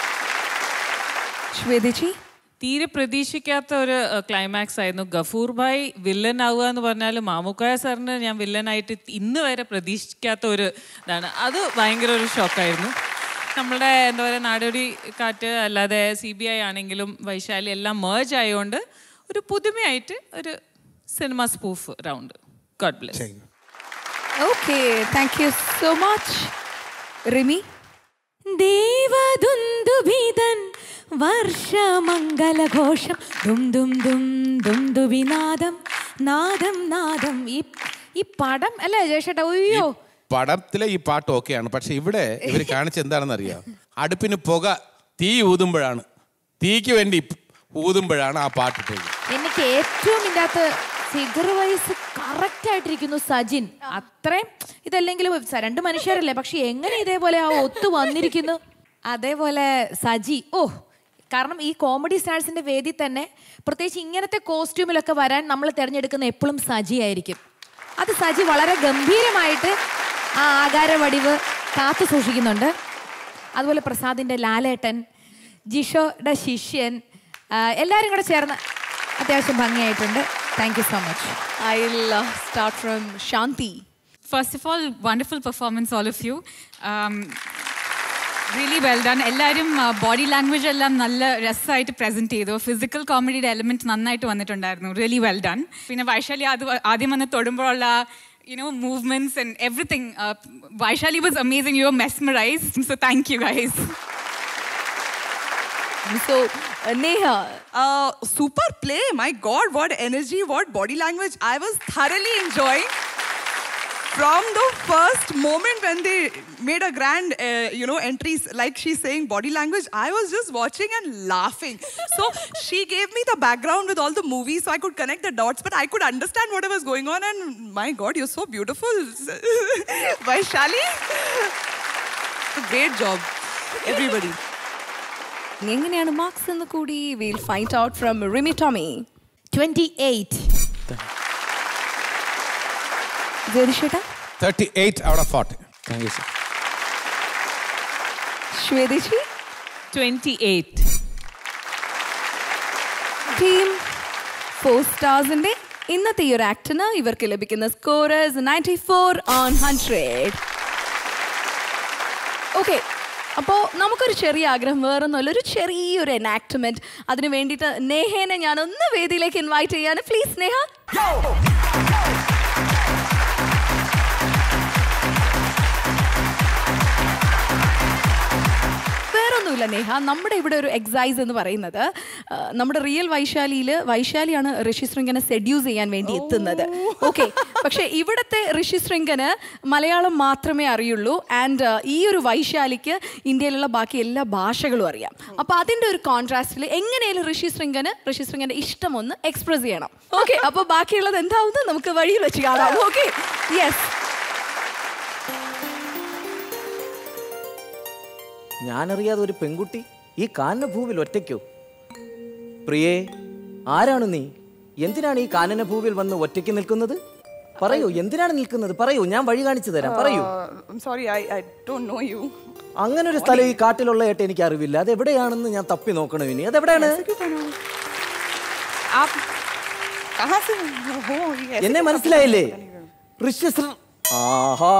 ശ്വേതജി, തീരെ പ്രതീക്ഷിക്കാത്ത ഒരു ക്ലൈമാക്സ് ആയിരുന്നു. ഗഫൂർ ഭായ് വില്ലൻ ആവുക എന്ന് പറഞ്ഞാൽ മാമുക്കോയ സാറിന് ഞാൻ വില്ലനായിട്ട് ഇന്ന് വരെ പ്രതീക്ഷിക്കാത്ത ഒരു ഇതാണ്. അത് ഭയങ്കര ഒരു ഷോക്കായിരുന്നു. നമ്മളുടെ എന്താ പറയുക, നാടോടി കാറ്റ് അല്ലാതെ സി ബി ഐ ആണെങ്കിലും വൈശാലി എല്ലാം മേർജ് ആയതുകൊണ്ട് ഒരു പുതുമയായിട്ട് ഒരു സിനിമ spoof round. God bless. Okay, thank you so much. Rimi, ദേവദുന്ദുഭിതൻ വർഷമംഗലഘോഷം ദും ദും ദും ദും ദുവിനാദം നാദം നാദം. ഈ ഈ പടം അല്ലേ ജയശേട്ടാ? അയ്യോ, പടത്തിലെ ഈ പാട്ട് ഓക്കെയാണ്, പക്ഷെ ഇവിടെ ഇവർ കാണിച്ച എന്താണെന്ന് അറിയാം? അടുപ്പിന് പുക തീ ഊതുമ്പോഴാണ്, തീക്ക് വേണ്ടി ഊതുമ്പോഴാണ് ആ പാട്ട് ഇട്ടത്. എനിക്ക് ഏറ്റവും ഇതിനകത്ത് ഫിഗർ വൈസ് കറക്റ്റ് ആയിട്ടിരിക്കുന്നു സജിൻ. അത്രയും ഇതല്ലെങ്കിലും രണ്ട് മനുഷ്യരല്ലേ, പക്ഷെ എങ്ങനെ ഇതേപോലെ ആ ഒത്തു വന്നിരിക്കുന്നു. അതേപോലെ സജി, ഓ, കാരണം ഈ കോമഡി സ്റ്റാർസിന്റെ വേദി തന്നെ പ്രത്യേകിച്ച് ഇങ്ങനത്തെ കോസ്റ്റ്യൂമിലൊക്കെ വരാൻ നമ്മൾ തിരഞ്ഞെടുക്കുന്ന എപ്പോഴും സജി ആയിരിക്കും. അത് സജി വളരെ ഗംഭീരമായിട്ട് ആ ആകാര വടിവ് കാത്തു സൂക്ഷിക്കുന്നുണ്ട്. അതുപോലെ പ്രസാദിന്റെ ലാലേട്ടൻ, ജിഷോയുടെ ശിഷ്യൻ, എല്ലാവരും കൂടെ ചേർന്ന് അത്യാവശ്യം ഭംഗിയായിട്ടുണ്ട്. Thank you so much. I will start from Shanti. First of all, wonderful performance, all of you. Um, really well done. എല്ലാവരും ബോഡി ലാംഗ്വേജ് എല്ലാം നല്ല രസമായിട്ട് പ്രസന്റ് ചെയ്തു. ഫിസിക്കൽ കോമഡിയുടെ എലമെന്റ് നന്നായിട്ട് വന്നിട്ടുണ്ടായിരുന്നു. Really well done. പിന്നെ വൈശാലി അത് ആദ്യം വന്ന് തൊടുമ്പോഴുള്ള you know movements and everything. Uh, Vaishali was amazing. You were mesmerized. So thank you guys. So uh, Neha, uh, super play. My God, what energy, what body language. I was thoroughly enjoying. From the first moment when they made a grand, uh, you know, entries, like she's saying body language, I was just watching and laughing. So she gave me the background with all the movies, so I could connect the dots, but I could understand whatever was going on. And my God, you're so beautiful, Vaishali. Great job, everybody. എങ്ങനെയാണ് marks എന്ന് കൂടി we'll find out from Rimi Tommy. twenty-eight. ജയതിഷേട്ടാ? thirty-eight out of forty. Thank you, sir. ശ്വേതജി? twenty-eight. Team four സ്റ്റാർസിന്റെ ഇന്നത്തെ ഈ ഒരു ആക്ടിന് ഇവർക്ക് ലഭിക്കുന്ന scorers ninety-four on one hundred. Okay, അപ്പോൾ നമുക്കൊരു ചെറിയ ആഗ്രഹം, വേറൊന്നുമല്ല, ഒരു ചെറിയൊരു എനാക്ട്മെന്റ്. അതിന് വേണ്ടിയിട്ട് നേഹേനെ ഞാൻ ഒന്ന് വേദിയിലേക്ക് ഇൻവൈറ്റ് ചെയ്യാണ്. പ്ലീസ് നേഹ. വേറൊന്നുമില്ല നേഹ, നമ്മുടെ ഇവിടെ ഒരു എക്സൈസ് എന്ന് പറയുന്നത് നമ്മുടെ റിയൽ വൈശാലിയിൽ വൈശാലിയാണ് ഋഷി ശൃംഗനെ സെഡ്യൂസ് ചെയ്യാൻ വേണ്ടി എത്തുന്നത്. ഓക്കെ, പക്ഷെ ഇവിടുത്തെ ഋഷി ശൃംഗന് മലയാളം മാത്രമേ അറിയുള്ളൂ. ആൻഡ് ഈ ഒരു വൈശാലിക്ക് ഇന്ത്യയിലുള്ള ബാക്കി എല്ലാ ഭാഷകളും അറിയാം. അപ്പൊ അതിന്റെ ഒരു കോൺട്രാസ്റ്റിൽ എങ്ങനെയാലും ഋഷി ശൃംഗന് ഋഷി ശൃംഗന്റെ ഇഷ്ടം ഒന്ന് എക്സ്പ്രസ് ചെയ്യണം. ഓക്കെ, അപ്പൊ ബാക്കിയുള്ളത് എന്താവുന്നത് നമുക്ക് വഴിയിൽ വെച്ച് കാണാം. Okay, yes. ഞാനറിയാതെ ഒരു പെൺകുട്ടി ഈ കാനന ഭൂവിൽ ഒറ്റയ്ക്കോ? പ്രിയേ, ആരാണ് നീ? എന്തിനാണ് ഈ കാനന ഭൂവിൽ വന്ന് ഒറ്റയ്ക്ക് നിൽക്കുന്നത്? പറയൂ, എന്തിനാണ് നിൽക്കുന്നത്? പറയൂ, ഞാൻ വഴി കാണിച്ചു തരാം. പറയൂ. അങ്ങനൊരു സ്ഥലം ഈ കാട്ടിലുള്ള ഏട്ട് എനിക്ക് അറിവില്ല. അത് എവിടെയാണെന്ന് ഞാൻ തപ്പി നോക്കണം. ഇനി അതെവിടെയാണ്? എന്നെ മനസ്സിലായില്ലേ? ഋഷി. ആഹാ,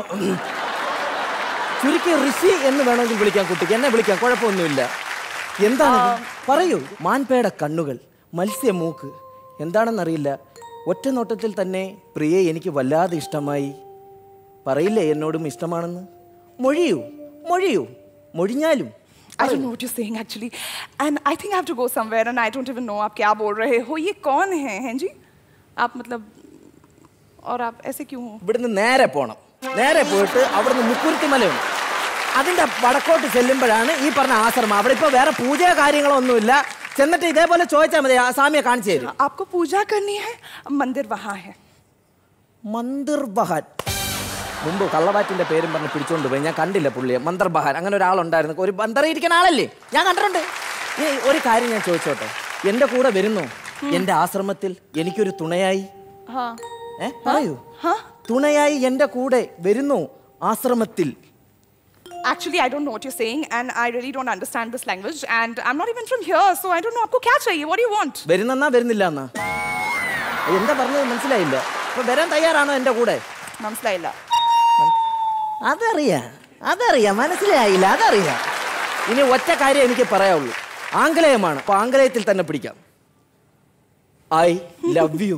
ചുരുക്കി ഋഷി എന്ന് വേണമെങ്കിൽ വിളിക്കാം. കുട്ടിക്ക് എന്നെ വിളിക്കാം, കുഴപ്പമൊന്നുമില്ല. എന്താണ്? പറയൂ. മാൻപേട കണ്ണുകൾ, മത്സ്യമൂക്ക്, എന്താണെന്നറിയില്ല. ഒറ്റ നോട്ടത്തിൽ തന്നെ പ്രിയെ എനിക്ക് വല്ലാതെ ഇഷ്ടമായി. പറയില്ലേ എന്നോടും ഇഷ്ടമാണെന്ന്? മൊഴിയൂ, മൊഴിയൂ, മൊഴിഞ്ഞാലും. I don't know what you're saying actually, and I think I have to go somewhere, and I don't even know आप क्या बोल रहे हो. ये कौन है, हैं जी? आप मतलब, और आप ऐसे क्यों हो? ഇവിടുന്ന് നേരെ പോണം. നേരെ പോയിട്ട് അവിടുന്ന് മുക്കുരുത്തി മലയുണ്ട്. അതിന്റെ വടക്കോട്ട് ചെല്ലുമ്പോഴാണ് ഈ പറഞ്ഞ ആശ്രമം. അവിടെ ഇപ്പൊ വേറെ പൂജയോ കാര്യങ്ങളോ ഒന്നുമില്ല. ചെന്നിട്ട് ഇതേപോലെ ചോദിച്ചാൽ മതി, ആ സ്വാമിയെ കാണിച്ചു തരും. आपको पूजा करनी है, मंदिर वहाँ है. മന്ദിർ ബഹാൻ. മുമ്പ് കള്ളവാറ്റിന്റെ പേരും പറഞ്ഞ് പിടിച്ചോണ്ട് പോയി. ഞാൻ കണ്ടില്ല പുള്ളിയെ. മന്ദർ ബഹാൻ അങ്ങനെ ഒരാളുണ്ടായിരുന്നു. ഒരു ബന്ധറിയിരിക്കുന്ന ആളല്ലേ, ഞാൻ കണ്ടിട്ടുണ്ട്. ഈ ഒരു കാര്യം ഞാൻ ചോദിച്ചോട്ടെ, എന്റെ കൂടെ വരുന്നു എന്റെ ആശ്രമത്തിൽ എനിക്കൊരു തുണയായി? ഏ പറയൂ. തുണയായി എന്റെ കൂടെ വരുന്നു ആശ്രമത്തിൽ? Actually, I don't know what you're saying, and I really don't understand this language, and I'm not even from here, so I don't know. आपको क्या चाहिए? What do you want? വരുന്നെന്നാ വരുന്നില്ല എന്നാ? എന്താ പറഞ്ഞത് മനസ്സിലായില്ല. അപ്പൊ വരാൻ തയ്യാറാണോ എന്റെ കൂടെ? മനസ്സിലായില്ല. അതറിയാം, അതറിയാം, മനസ്സിലായില്ല, അതറിയാം. ഇനി ഒറ്റ കാര്യം എനിക്ക് പറയാവുള്ളൂ. ആംഗലേയമാണ്, അപ്പൊ ആംഗലേയത്തിൽ തന്നെ പിടിക്കാം. I love you.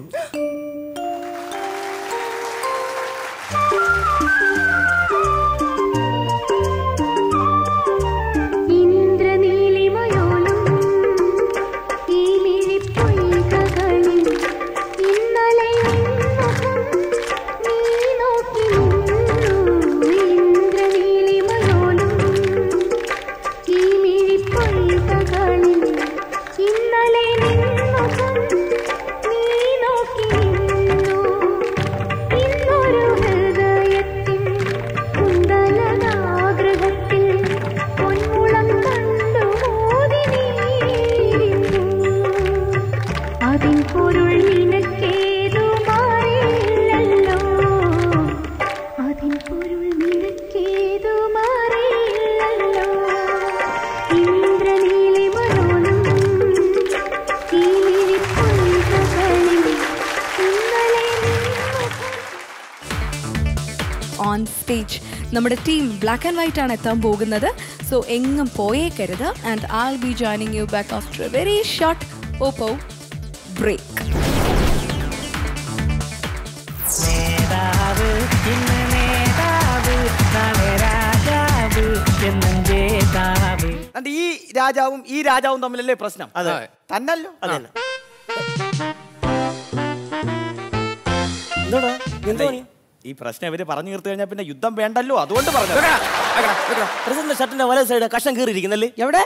ഇന്ദ്രനീലിമയോലോ ഓൺ സ്റ്റേജ്. നമ്മുടെ ടീം ബ്ലാക്ക് ആൻഡ് വൈറ്റ് ആണ് എത്താൻ പോകുന്നത്. സോ എങ്ങും പോയേക്കരുത്. And I will be joining you back after a very short Oppo break. ഈ രാജാവും ഈ രാജാവും തമ്മിലല്ലേ പ്രശ്നം? അതെ തന്നല്ലോ. ഈ പ്രശ്നം ഇവര് പറഞ്ഞു തീർത്തു കഴിഞ്ഞാൽ പിന്നെ യുദ്ധം വേണ്ടല്ലോ, അതുകൊണ്ട് പറഞ്ഞു. പ്രസിഡന്റ് ഷർട്ടിന്റെ വല സൈഡ് കഷ്ണം കീറിയിരിക്കുന്നല്ലേ? എവിടെ?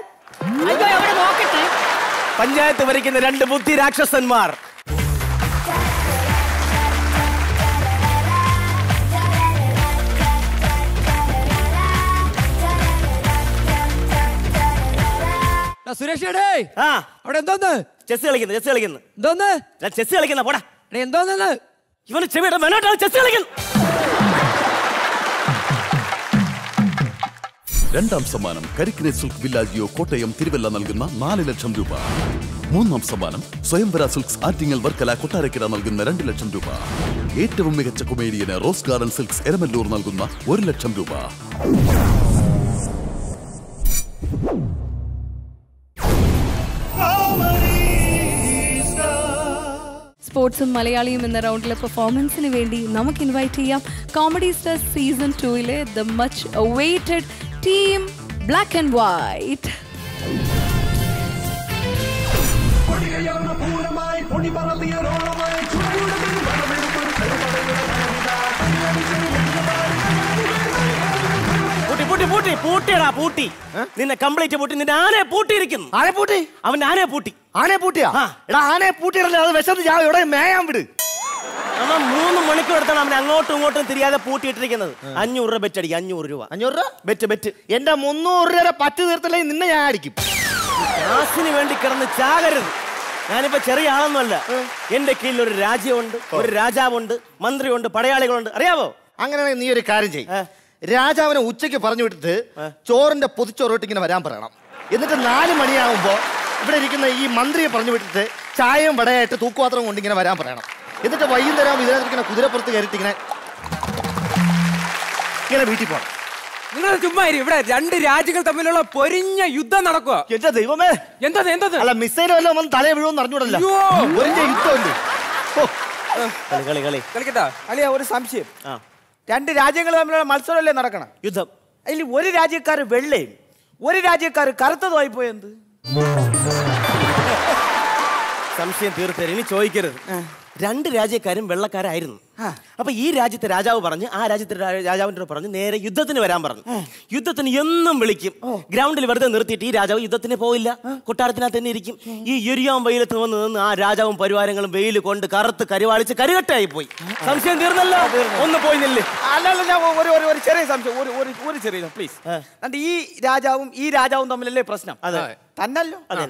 പഞ്ചായത്ത് ഭരിക്കുന്ന രണ്ട് ബുദ്ധി രാക്ഷസന്മാർ. സുരേഷ് അവിടെ എന്തോന്ന്? ചെസ് കളിക്കുന്നു ചെസ് കളിക്കുന്നു എന്തോന്ന്? ചെസ് കളിക്കുന്ന പോടാ. എന്തോന്ന്? ഇവന് ചെവിയുടെ മെനോട്ടാണ് ചെസ് കളിക്കുന്നു. രണ്ടാം സമ്മാനം കരിക്കിനെ സിൽക്ക് വില്ലാജിയോ കോട്ടയം തിരുവല്ല നൽകുന്ന നാല് ലക്ഷം രൂപ. മൂന്നാം സമ്മാനം സ്വയംവര സിൽക്സ് ആറ്റിങ്ങൽ വർക്കല കൊട്ടാരക്കര നൽകുന്ന രണ്ട് ലക്ഷം രൂപ. ഏറ്റവും മികച്ച കൊമേഡിയന് റോസ് ഗാർഡൻ സിൽക്സ് എരമല്ലൂർ നൽകുന്ന ഒരു ലക്ഷം രൂപ. സ്പോർട്സും മലയാളിയും എന്ന റൗണ്ടിലെ പെർഫോമൻസിന് വേണ്ടി നമുക്ക് ഇൻവൈറ്റ് ചെയ്യാം കോമഡി സ്റ്റാർ സീസൺ ടൂയിലെ the much awaited team black and white. പൂട്ടി പൂട്ടിയടാ പൂട്ടി. നിന്നെ കംപ്ലീറ്റ് പൂട്ടി. നിന്റെ ആനയെ പൂട്ടിയിരിക്കുന്നു. ആനെ പൂട്ടി? അവന്റെ ആനയെ പൂട്ടി. ആനയെ പൂട്ടിയാ? എടാ ആനയെ പൂട്ടിയിടല്ലേ, അത് വിശന്ന് ചാവും. ഇവിടെ മേയാൻ വിട്. അവൻ മൂന്ന് മണിക്കൂർ എടുത്താണ് അവൻ അങ്ങോട്ടും ഇങ്ങോട്ടും തിരിയാതെ പൂട്ടിയിട്ടിരിക്കുന്നത്. അഞ്ഞൂറ് രൂപ ബെറ്റ് അടിക്കും. അഞ്ഞൂറ് രൂപ അഞ്ഞൂറ് രൂപ ബെറ്റ് ബെറ്റ് എന്റെ മുന്നൂറ് രൂപ പറ്റ് തീർത്തില്ലെങ്കിൽ നിന്നെ ഞാൻ അടിക്കും. കാശിന് വേണ്ടി കിടന്ന് ചാകരുത്. ഞാനിപ്പോ ചെറിയ ആളൊന്നുമല്ല. എന്റെ കീഴിൽ ഒരു രാജ്യമുണ്ട്, ഒരു രാജാവുണ്ട്, മന്ത്രിയുണ്ട്, പടയാളികളുണ്ട്. അറിയാവോ? അങ്ങനെയാണെങ്കിൽ നീ ഒരു കാര്യം ചെയ്യും. രാജാവിനെ ഉച്ചയ്ക്ക് പറഞ്ഞു വിട്ടിട്ട് ചോറിന്റെ പൊതിച്ചോറോട്ട് ഇങ്ങനെ വരാൻ പറയണം. എന്നിട്ട് നാല് മണിയാകുമ്പോ ഇവിടെ ഇരിക്കുന്ന ഈ മന്ത്രിയെ പറഞ്ഞു വിട്ടിട്ട് ചായയും വടയായിട്ട് തൂക്കുപാത്രം കൊണ്ട് ഇങ്ങനെ വരാൻ പറയണം. എന്നിട്ട് വൈകുന്നേരം ഇതിനകത്തിരിക്കുന്ന കുതിരപ്പുറത്ത് കയറിയിട്ട് ഇങ്ങനെ ഇങ്ങനെ വീട്ടിൽ പോകണം. നിങ്ങൾ ചുമ്മാ ഇവിടെ രണ്ട് രാജ്യങ്ങൾ തമ്മിലുള്ള പൊരിഞ്ഞ യുദ്ധം നടക്കുക. എന്റെ ദൈവമേ, എന്താ എന്താ അല്ല മിസൈൽ വല്ലതും വന്ന് തലയെ വീഴുമെന്ന് അറിഞ്ഞൂടല്ലോ. പൊരിഞ്ഞ യുദ്ധമല്ലേ. കളി കളി കളി കളിക്കട്ടാ. അളിയ ഒരു സംശയം. രണ്ട് രാജ്യങ്ങൾ തമ്മിലുള്ള മത്സരമല്ലേ നടക്കണം? യുദ്ധം. അതിൽ ഒരു രാജ്യക്കാര് വെള്ളയും ഒരു രാജ്യക്കാര് കറുത്തതുമായി പോയെന്ത്? സംശയം തീർത്തരും. ഇനി ചോദിക്കരുത്. രണ്ട് രാജ്യക്കാരും വെള്ളക്കാരായിരുന്നു. അപ്പൊ ഈ രാജ്യത്തെ രാജാവ് പറഞ്ഞ് ആ രാജ്യത്തെ രാജാവിന്റെ പറഞ്ഞു നേരെ യുദ്ധത്തിന് വരാൻ പറഞ്ഞു. യുദ്ധത്തിന് എന്നും വിളിക്കും. ഗ്രൗണ്ടിൽ വെറുതെ നിർത്തിയിട്ട് ഈ രാജാവ് യുദ്ധത്തിന് പോയില്ല, കൊട്ടാരത്തിനകത്ത് തന്നെ ഇരിക്കും. ഈ എരിയാം വെയിലത്ത് വന്ന് നിന്ന് ആ രാജാവും പരിവാരങ്ങളും വെയിൽ കൊണ്ട് കറുത്ത് കരുവാളിച്ച് കരുകട്ടായി പോയി. സംശയം തീർന്നല്ലോ. ഒന്ന് പോയില്ലേ? അല്ലല്ല, ഞാൻ ഒരു ഒരു ചെറിയ സംശയം. ഒരു ഒരു ചെറിയ പ്ലീസ്. എന്നിട്ട് ഈ രാജാവും ഈ രാജാവും തമ്മിലല്ലേ പ്രശ്നം? അതെ തന്നല്ലോ. അതെ.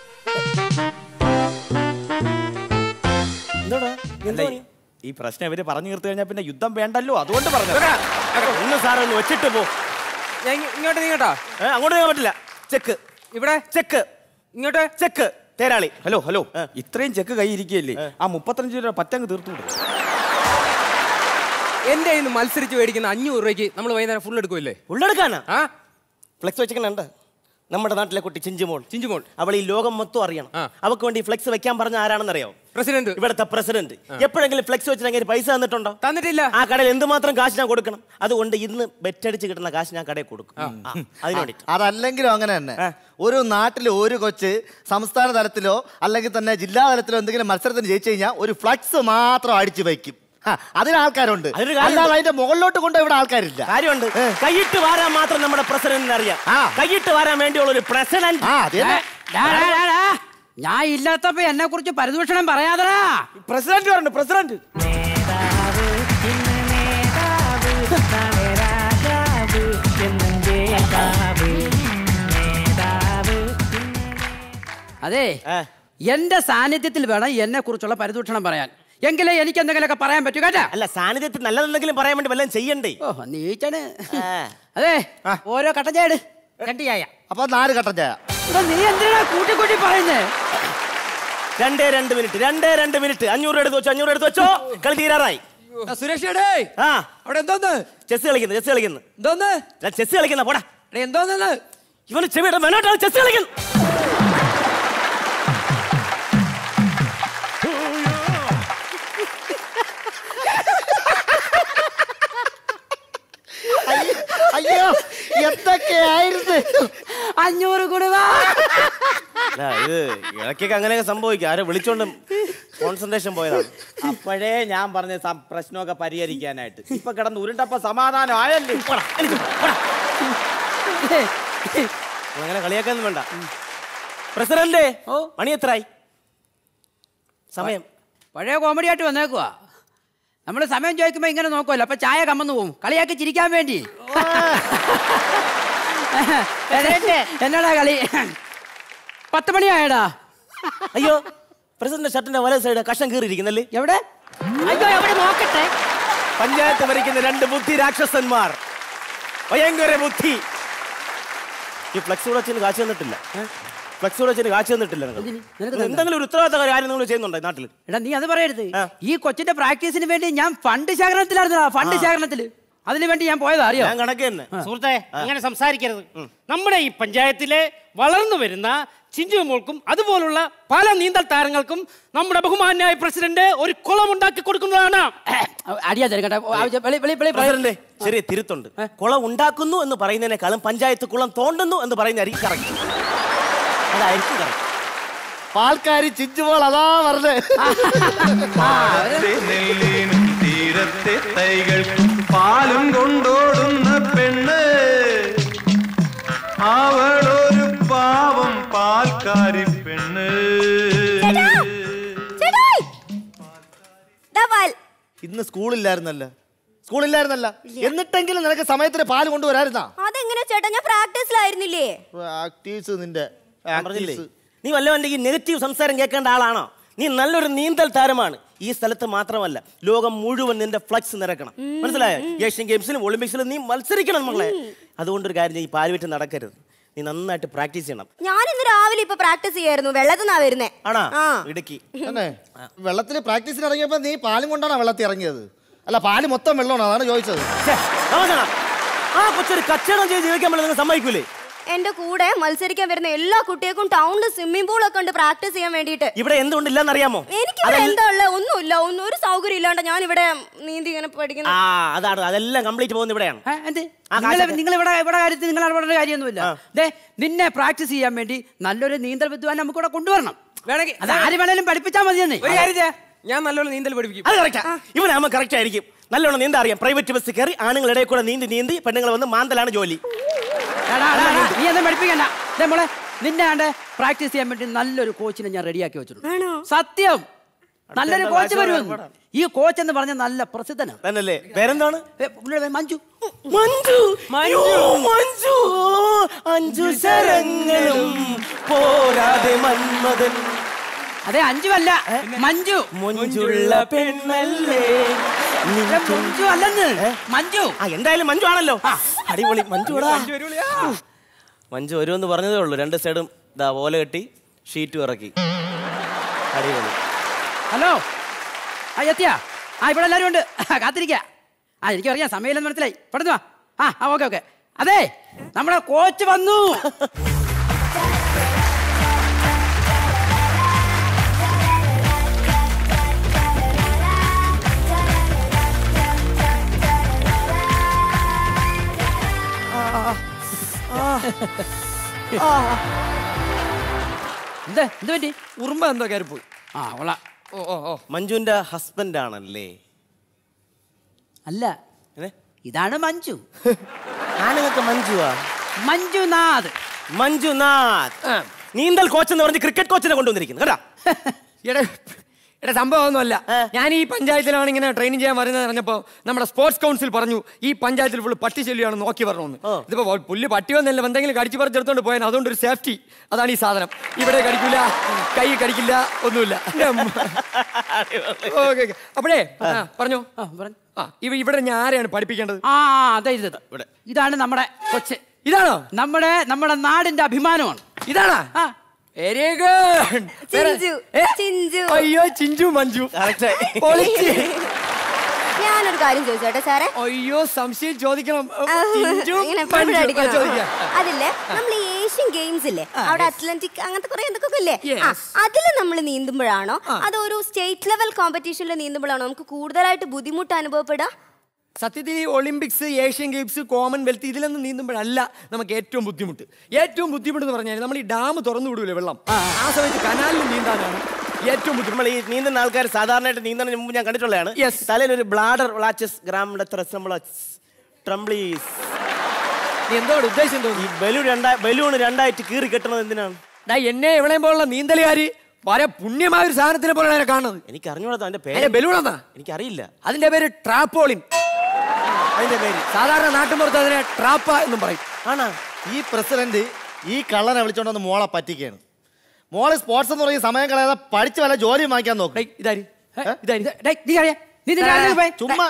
ഈ പ്രശ്നം ഇവര് പറഞ്ഞു തീർത്തു കഴിഞ്ഞാൽ പിന്നെ യുദ്ധം വേണ്ടല്ലോ, അതുകൊണ്ട് പറഞ്ഞു. ഒന്ന് സാറേ ഒന്ന് വെച്ചിട്ട് പോ. ഇങ്ങോട്ട് നീങ്ങട്ടാ. അങ്ങോട്ട് നീങ്ങാൻ പറ്റില്ല. ചെക്ക് ഇവിടെ ചെക്ക്. ഇങ്ങോട്ട് ചെക്ക്. തേരാളി. ഹലോ ഹലോ ഇത്രയും ചെക്ക് കൈ ഇരിക്കുകയല്ലേ? ആ മുപ്പത്തഞ്ച് രൂപ പറ്റങ്ങ് തീർത്തുണ്ട്. എന്റെ കയ്യിൽ നിന്ന് മത്സരിച്ച് മേടിക്കുന്ന അഞ്ഞൂറ് രൂപയ്ക്ക് നമ്മൾ വൈകുന്നേരം ഫുൾ എടുക്കുമല്ലേ? ഫുള്ളെടുക്കാനാ? ആ ഫ്ലെക്സ് വെച്ചിട്ടുണ്ട്. നമ്മുടെ നാട്ടിലെ കുട്ടി ചിഞ്ചുമോൾ. ചിഞ്ചുമോൾ അവൾ ഈ ലോകം മൊത്തം അറിയണം. അവൾക്ക് വേണ്ടി ഫ്ലെക്സ് വെക്കാൻ പറഞ്ഞ ആരാണെന്ന് അറിയാമോ? പ്രസിഡന്റ്. ഇവിടുത്തെ പ്രസിഡന്റ്. എപ്പോഴെങ്കിലും ഫ്ലെക്സ് വെച്ചിട്ട് പൈസ തന്നിട്ടുണ്ടോ? തന്നിട്ടില്ല. ആ കടയിൽ എന്തുമാത്രം കാശ് ഞാൻ കൊടുക്കണം. അതുകൊണ്ട് ഇന്ന് ബെറ്റടിച്ച് കിട്ടുന്ന കാശ് ഞാൻ കടയിൽ കൊടുക്കും. അതിന് വേണ്ടി. അതല്ലെങ്കിലും അങ്ങനെ തന്നെ ഒരു നാട്ടിൽ ഒരു കൊച്ച് സംസ്ഥാന തലത്തിലോ അല്ലെങ്കിൽ തന്നെ ജില്ലാ തലത്തിലോ എന്തെങ്കിലും മത്സരത്തിന് ജയിച്ചു കഴിഞ്ഞാൽ ഒരു ഫ്ലക്സ് മാത്രം അടിച്ചു വയ്ക്കും. അതിന് ആൾക്കാരുണ്ട്. അല്ലാതെ അതിന്റെ മുകളിലോട്ട് കൊണ്ട് ഇവിടെ ആൾക്കാരില്ല. കാര്യമുണ്ട്. കൈയിട്ട് വാരാൻ മാത്രം നമ്മുടെ പ്രസിഡന്റിന് അറിയാം. കൈയിട്ട് വാരാൻ വേണ്ടിയുള്ള ഒരു പ്രസിഡന്റ്. ഞാൻ ഇല്ലാത്തപ്പോ എന്നെ കുറിച്ച് പരിദൂഷണം പറയാതടാ. പ്രസിഡന്റ് പറഞ്ഞു. പ്രസിഡന്റ് അതെ, എന്റെ സാന്നിധ്യത്തിൽ വേണം എന്നെ കുറിച്ചുള്ള പരിദൂഷണം പറയാൻ. എങ്കിലേ എനിക്ക് എന്തെങ്കിലുമൊക്കെ പറയാൻ പറ്റൂ കേട്ടാ. അല്ല, സാന്നിധ്യത്തിൽ നല്ലതെന്തെങ്കിലും പറയാൻ വേണ്ടി വല്ലതും ചെയ്യണ്ടേ? ഓ നീച്ചന്. അതെ, ഓരോ കട്ടൻ ചായ രണ്ട് ചായ. അപ്പൊ നാല് കട്ടൻ ചായ. നീ എന്തിനാ കൂട്ടി കൂട്ടി പറയുന്നേ? രണ്ടേ രണ്ട് മിനിറ്റ് രണ്ടേ രണ്ട് മിനിറ്റ് അഞ്ഞൂറ് എടുത്ത് വെച്ചോ. അഞ്ഞൂറ് എടുത്ത് വെച്ചോ. കളി തീരാറായി. സുരേഷേടേ ആ അവിടെ എന്തോന്ന് ചെസ് കളിക്കുന്നു ചെസ് കളിക്കുന്നു എന്തോന്ന് ചെസ് കളിക്കുന്ന പോടാ എന്തോന്ന് ഇവന് ചെവിയുടെ മെനോട്ടാണ് ചെസ് കളിക്കുന്നു. അയ്യോ എന്തൊക്കെയായിരുന്നു അഞ്ഞൂറ് കുടുവ ഇത് ഇടയ്ക്കൊക്കെ അങ്ങനെയൊക്കെ സംഭവിക്കും. ആരെ വിളിച്ചോണ്ട് കോൺസെൻട്രേഷൻ പോയതാണ്. അപ്പോഴേ ഞാൻ പറഞ്ഞ സം- പ്രശ്നമൊക്കെ പരിഹരിക്കാനായിട്ട് ഇപ്പൊ കിടന്ന് ഉരുണ്ടപ്പോ സമാധാനം ആയല്ലേ. അങ്ങനെ കളിയാക്കൊന്നും വേണ്ട. പ്രസിഡന്റ് മണി എത്രയായി? സമയം പഴയ കോമഡി ആയിട്ട് വന്നേക്കുവാ. നമ്മള് സമയം ചോദിക്കുമ്പോ ഇങ്ങനെ നോക്കുമല്ലോ, അപ്പൊ ചായ കമ്മന്ന് പോവും കളിയാക്കി ചിരിക്കാൻ വേണ്ടി. എന്നാടാ കളി? പത്ത് മണിയായടാ. അയ്യോ പ്രസിഡന്റ് ഷർട്ടിന്റെ വല സൈഡ് കഷം കീറിയിരിക്കുന്നല്ലേ? എവിടെ? അയ്യോ എവിടെ നോക്കട്ടെ. പഞ്ചായത്ത് ഭരിക്കുന്ന രണ്ട് ബുദ്ധി രാക്ഷസന്മാർ, ഭയങ്കര ബുദ്ധി. ഈ ഫ്ലക്സ് വെച്ചിന് കാശ് തന്നിട്ടില്ല. ഫ്ലക്സ് വെച്ചിന് കാശ് തന്നിട്ടില്ല. എന്തെങ്കിലും ഒരു ഉത്തരവാദിത്ത കാര്യം നിങ്ങൾ ചെയ്യുന്നുണ്ടോ നാട്ടിൽ? എടാ നീ അത് പറയരുത്. ഈ കൊച്ചിന്റെ പ്രാക്ടീസിന് വേണ്ടി ഞാൻ ഫണ്ട് ശേഖരണത്തിലായിരുന്നടാ. ഫണ്ട് ശേഖരണത്തില് അതിനു വേണ്ടി ഞാൻ പോയതാ. അറിയോ? ഞാൻ കണക്ക് തന്നെ. സുഹൃത്തെ അങ്ങനെ സംസാരിക്കരുത്. നമ്മുടെ ഈ പഞ്ചായത്തിലെ വളർന്നു വരുന്ന ചിഞ്ചു മോൾക്കും അതുപോലുള്ള പല നീന്തൽ താരങ്ങൾക്കും നമ്മുടെ ബഹുമാന്യായ പ്രസിഡന്റ് ഒരു കുളം ഉണ്ടാക്കി കൊടുക്കുന്നതാണ്. ചെറിയ തിരുത്തുണ്ട്. കുളം ഉണ്ടാക്കുന്നു എന്ന് പറയുന്നതിനേക്കാളും പഞ്ചായത്ത് കുളം തോണ്ടുന്നു എന്ന് പറയുന്നതായിരിക്കും കറക്റ്റ്. അതായിരിക്കും കറക്റ്റ്. പാൽക്കാരി ചിഞ്ചുമോൾ അതാ പറഞ്ഞേ. തീരത്തെ തൈകൾക്കും പാലും കൊണ്ടോടുന്ന പെണ്ണ്, അവളൊരു പാവം പാൽക്കാരി പെണ്ണ്. ഇന്ന് സ്കൂളില്ലായിരുന്നല്ല സ്കൂളില്ലായിരുന്നല്ല എന്നിട്ടെങ്കിലും നിനക്ക് സമയത്തിന് പാല് കൊണ്ടുവരായിരുന്നാ? അതെങ്ങനെ ചേട്ടാ, ഞാൻ പ്രാക്ടീസിലായിരുന്നില്ലേ? പ്രാക്ടീസ് നിന്റെ പറഞ്ഞില്ലേ? നീ വല്ലവന്റെ ഈ നെഗറ്റീവ് സംസാരം കേൾക്കേണ്ട ആളാണോ? നീ നല്ലൊരു നീന്തൽ താരമാണ്. ഈ സ്ഥലത്ത് മാത്രമല്ല, ലോകം മുഴുവൻ നിന്റെ ഫ്ലക്സ് നിറക്കണം. മനസ്സിലായോ? ഏഷ്യൻ ഗെയിംസിലും ഒളിമ്പിക്സിലും നീ മത്സരിക്കണം മകളെ. അതുകൊണ്ടൊരു കാര്യം, ഈ പാലുവിറ്റ് നടക്കരുത്. നീ നന്നായിട്ട് പ്രാക്ടീസ് ചെയ്യണം. ഞാൻ ഇന്ന് രാവിലെ ഇപ്പൊ പ്രാക്ടീസ് ചെയ്യായിരുന്നു. വെള്ളത്തിൽ നിന്നാ വരുന്നേ. ആണോ? ഇടുക്കി വെള്ളത്തിൽ പ്രാക്ടീസിന് ഇറങ്ങിയപ്പോ നീ പാലും കൊണ്ടാണോ വെള്ളത്തിൽ ഇറങ്ങിയത്? അല്ല, പാല് മൊത്തം വെള്ളമാണോ? അതാണ് ചോദിച്ചത്. ആ കൊച്ചൊരു കച്ചവടം ചെയ്ത് ജീവിക്കാൻ പറ്റുന്ന നിങ്ങൾ സമ്മതിക്കൂലേ? എന്റെ കൂടെ മത്സരിക്കാൻ വരുന്ന എല്ലാ കുട്ടികൾക്കും ടൗണിൽ സ്വിമ്മിംഗ് പൂൾ ഒക്കെ ഉണ്ട് പ്രാക്ടീസ് ചെയ്യാൻ വേണ്ടിട്ട്. ഇവിടെ എന്തുകൊണ്ടില്ലെന്ന് അറിയാമോ? എനിക്ക് എന്താ ഉള്ളത്? ഒന്നുമില്ല. ഒന്നും ഒരു സൗകര്യം ഇല്ലാണ്ട് ഞാൻ ഇവിടെ നീന്തി ഇങ്ങനെ പഠിക്കുന്നു. ആ അതാണ്, അതെല്ലാം കംപ്ലീറ്റ് പോകുന്ന ഇവിടെയാണ്. നിങ്ങൾ ഇവിടെ ഇവിടെ കാര്യത്തിൽ നിങ്ങൾ ഇടപെടേണ്ട കാര്യമൊന്നുമില്ല. ദേ നിന്നെ പ്രാക്ടീസ് ചെയ്യാൻ വേണ്ടി നല്ലൊരു നീന്തൽ വിദ്വാൻ നമുക്ക് ഇവിടെ കൊണ്ടുവരണം. വേണമെങ്കിൽ അത് ആര് വേണേലും പഠിപ്പിച്ചാൽ മതിയെന്നേ. ഒരു കാര്യം, ഞാൻ നല്ലോണം നീന്തൽ പഠിപ്പിക്കും. അത് കറക്റ്റാ. ഇവനാകുമ്പോൾ കറക്റ്റ് ആയിരിക്കും. നല്ലോണം നീന്താ അറിയാം. പ്രൈവറ്റ് ബസ് കയറി ആണുങ്ങളുടെ കൂടെ നീന്തി നീന്തി പെണ്ണുങ്ങൾ വന്ന് മാന്തലാണ് ജോലി. നീ എന്നെ പഠിപ്പിക്കണ്ട. മോളെ നിന്നെ ആണ്ട് പ്രാക്ടീസ് ചെയ്യാൻ വേണ്ടി നല്ലൊരു കോച്ചിനെ ഞാൻ റെഡിയാക്കി വെച്ചിട്ടുണ്ട്. സത്യം, നല്ലൊരു കോച്ച് വരുമെന്ന്. ഈ കോച്ച് എന്ന് പറഞ്ഞ നല്ല പ്രസിദ്ധനാണ്. പേരെന്താണ്? മഞ്ജു. മഞ്ജു മഞ്ജു അഞ്ചു ശരങ്ങളും പോരാതെ മന്മദൻ. അതെ, അഞ്ചു അല്ല, മഞ്ജു. മഞ്ജുള്ള പെണ്ണല്ലേ? മഞ്ജു അല്ലെന്ന്, മഞ്ജു. ആ എന്തായാലും മഞ്ജു ആണല്ലോ. അടിപൊളി. മഞ്ജു മഞ്ജു വരുമെന്ന് പറഞ്ഞതേ ഉള്ളൂ. രണ്ട് സൈഡും ഇതാ ഓല കെട്ടി ഷീറ്റും ഇറക്കി. അടിപൊളി. ഹലോ, ആ എത്തിയാ? ആ ഇവിടെ എല്ലാവരും ഉണ്ട്, കാത്തിരിക്ക. ആ എനിക്കറിയാം, സമയമില്ലെന്ന് മനസ്സിലായി. പെട്ടെന്ന് വാ. ആ ഓക്കെ ഓക്കെ. അതെ, നമ്മുടെ കോച്ച് വന്നു. എന്താ എന്ത് പറ്റി? ഉറുമ്പ എന്തോ കയറിപ്പോയി. ആ കൊള്ളാം. ഓ ഓ ഓ മഞ്ജുവിന്റെ ഹസ്ബൻഡ് ആണല്ലേ? അല്ല, ഇതാണ് മഞ്ജു. ആണുങ്ങൾക്ക് മഞ്ജുവാ? മഞ്ജുനാഥ്. മഞ്ജുനാഥ് നീന്തൽ കോച്ച് എന്ന് പറഞ്ഞ് ക്രിക്കറ്റ് കോച്ചിനെ കൊണ്ടുവന്നിരിക്കുന്നു കേട്ടാ. എടാ സംഭവം ഒന്നുമല്ല. ഞാൻ ഈ പഞ്ചായത്തിലാണ് ഇങ്ങനെ ട്രെയിനിങ് ചെയ്യാൻ വരുന്നത് അറിഞ്ഞപ്പോ നമ്മുടെ സ്പോർട്സ് കൗൺസിൽ പറഞ്ഞു ഈ പഞ്ചായത്തിൽ ഫുള്ള് പട്ടി ശല്യമാണ്, നോക്കി വരണമെന്ന്. ഇതിപ്പോ പുല്ല് പട്ടി വന്നല്ല, എന്തെങ്കിലും കടിച്ചു പറിച്ചെടുത്തോണ്ട് പോയാൽ അതുകൊണ്ട് ഒരു സേഫ്റ്റി. അതാണ് ഈ സാധനം. ഇവിടെ കടിക്കില്ല, കൈ കടിക്കില്ല, ഒന്നുമില്ല. ഓക്കെ അപ്പോഴേ പറഞ്ഞോ. ആ ഇവിടെ ഞാൻ ആരെയാണ് പഠിപ്പിക്കേണ്ടത്? ആ അതെ, ഇത് ഇതാണ് നമ്മുടെ കൊച്ച്. ഇതാണോ നമ്മുടെ നമ്മുടെ നാടിന്റെ അഭിമാനമാണ്. ഇതാണോ? Very good. ചിഞ്ചു ചിഞ്ചു അയ്യോ ചിഞ്ചു മഞ്ജു. ഞാൻ കാര്യം ചോദിച്ചോട്ടെ സാറേ. അയ്യോ സംശയം ചോദിക്കണം. അതില്ലേ നമ്മൾ ഈ ഏഷ്യൻ ഗെയിംസ് ഇല്ലേ അവിടെ അത്ലന്റിക് അങ്ങനത്തെ കുറെ എന്തൊക്കെ ഇല്ലേ അതിൽ നമ്മൾ നീന്തുമ്പോഴാണോ അത് ഒരു സ്റ്റേറ്റ് ലെവൽ കോമ്പറ്റീഷനിൽ നീന്തുമ്പോഴാണോ നമുക്ക് കൂടുതലായിട്ട് ബുദ്ധിമുട്ട് അനുഭവപ്പെടാ? സത്യത്തിൽ ഈ ഒളിമ്പിക്സ്, ഏഷ്യൻ ഗെയിംസ്, കോമൺവെൽത്ത് ഇതിലൊന്നും നീന്തുമ്പോഴല്ല നമുക്ക് ഏറ്റവും ബുദ്ധിമുട്ട്. ഏറ്റവും ബുദ്ധിമുട്ട് എന്ന് പറഞ്ഞാൽ നമ്മൾ ഈ ഡാം തുറന്നു വിടൂലേ വെള്ളം, ആ സമയത്ത് കനാലിൽ നീന്താനാണ് ഏറ്റവും ബുദ്ധിമുട്ട്. നമ്മൾ ഈ നീന്തുന്ന ആൾക്കാർ സാധാരണയായിട്ട് നീന്തുന്നതിന് മുമ്പ് ഞാൻ കണ്ടിട്ടുള്ളതാണ്. തലയിൽ ഒരു ബ്ലാഡർ ലാച്ചസ് ഗ്രാമിന്റെ ട്രംബ്ലീസ്. നീ എന്തോട് ഉദ്ദേശം എന്തോ? ഈ ബലൂൺ രണ്ടാ ബലൂൺ രണ്ടായിട്ട് കീറി കെട്ടണത് എന്തിനാണ്? എന്നെ എവിടെയും പോലുള്ള നീന്തലുകാര് വളരെ പുണ്യമായ ഒരു സാധനത്തിനെ പോലെയാണ് കാണുന്നത്. എനിക്ക് അറിഞ്ഞൂടാ അതിന്റെ പേര്. ബലൂണെന്നാ എനിക്കറിയില്ല. അതിന്റെ പേര് ട്രാപ്പോളിൻ. അതിന്റെ പേര് സാധാരണ നാട്ടുമ്പുറത്ത് അതിനെ ട്രാപ്പ എന്നും പറയും. ആണോ? ഈ പ്രസിഡന്റ് ഈ കള്ളനെ വിളിച്ചോണ്ടെന്ന് മോളെ പറ്റിക്കാണ്. മോളെ സ്പോർട്സ് എന്ന് പറയുന്ന സമയം കളയാതെ പഠിച്ച് വല്ല ജോലി വാങ്ങിക്കാൻ നോക്കും. ചുമ്മാ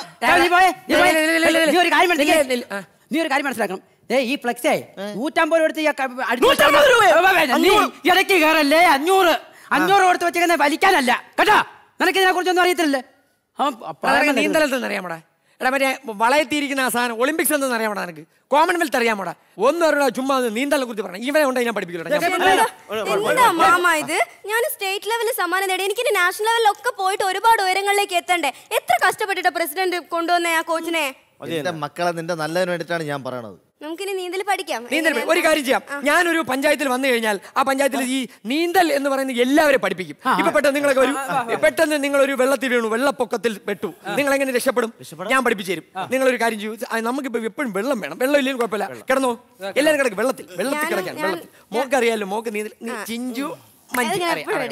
നീ ഒരു കാര്യം മനസ്സിലാക്കണം. ഈ ഫ്ലെക്സേ നൂറ്റമ്പത് രൂപ എടുത്ത് ഇടയ്ക്ക് കയറല്ലേ. അഞ്ഞൂറ് അഞ്ഞൂറ് കൊടുത്ത് വെച്ചേക്കുന്ന വലിക്കാനല്ല കേട്ടോ. നിനക്ക് ഇതിനെ കുറിച്ചൊന്നും അറിയത്തില്ലേ? നീന്തലെന്ന് അറിയാമോടാ? എടാ മറ്റേ വളയത്തിയിരിക്കുന്ന ആ സാധനം ഒളിമ്പിക്സ് എന്തെന്ന് അറിയാമോടാ? നിനക്ക് കോമൺവെൽത്ത് അറിയാമോടാ? ഒന്നും അറിയാ ചുമ്മാ നീന്തലിനെ കുറിച്ച് പറഞ്ഞു. ഇവനെ കൊണ്ട് ഞാൻ പഠിപ്പിക്കട്ടെ. എന്താ മാമ ഇത്? ഞാൻ സ്റ്റേറ്റ് ലെവലിൽ സമ്മാനം നേടി. എനിക്ക് നാഷണൽ ലെവലിലൊക്കെ പോയിട്ട് ഒരുപാട് ഉയരങ്ങളിലേക്ക് എത്തണ്ടേ. എത്ര കഷ്ടപ്പെട്ടിട്ട് പ്രസിഡന്റ് കൊണ്ടുവന്ന ആ കോച്ചിനെ. എന്റെ മക്കളെ നിന്റെ നല്ലതിന് വേണ്ടിയിട്ടാണ് ഞാൻ പറയണത്. നമുക്കിനി നീന്തൽ പഠിക്കാം. നീന്തൽ ഒരു കാര്യം ചെയ്യാം. ഞാനൊരു പഞ്ചായത്തിൽ വന്നു കഴിഞ്ഞാൽ ആ പഞ്ചായത്തിൽ ഈ നീന്തൽ എന്ന് പറയുന്നത് എല്ലാവരും പഠിപ്പിക്കും. ഇപ്പൊ പെട്ടെന്ന് നിങ്ങളൊക്കെ ഒരു പെട്ടെന്ന് നിങ്ങൾ ഒരു വെള്ളത്തിൽ വീണു, വെള്ളപ്പൊക്കത്തിൽ പെട്ടു, നിങ്ങൾ എങ്ങനെ രക്ഷപ്പെടും? ഞാൻ പഠിപ്പിച്ചു തരും. നിങ്ങളൊരു കാര്യം ചെയ്യും. നമുക്കിപ്പോ എപ്പോഴും വെള്ളം വേണം. വെള്ളം ഇല്ലെങ്കിൽ കുഴപ്പമില്ല, കിടന്നോ. എല്ലാവരും കിടക്കും വെള്ളത്തിൽ. വെള്ളത്തിൽ കിടക്കാൻ വെള്ളത്തിൽ. മോക്ക് അറിയാലോ, മോക്ക് നീന്തൽ. ചിഞ്ചു മഞ്ജു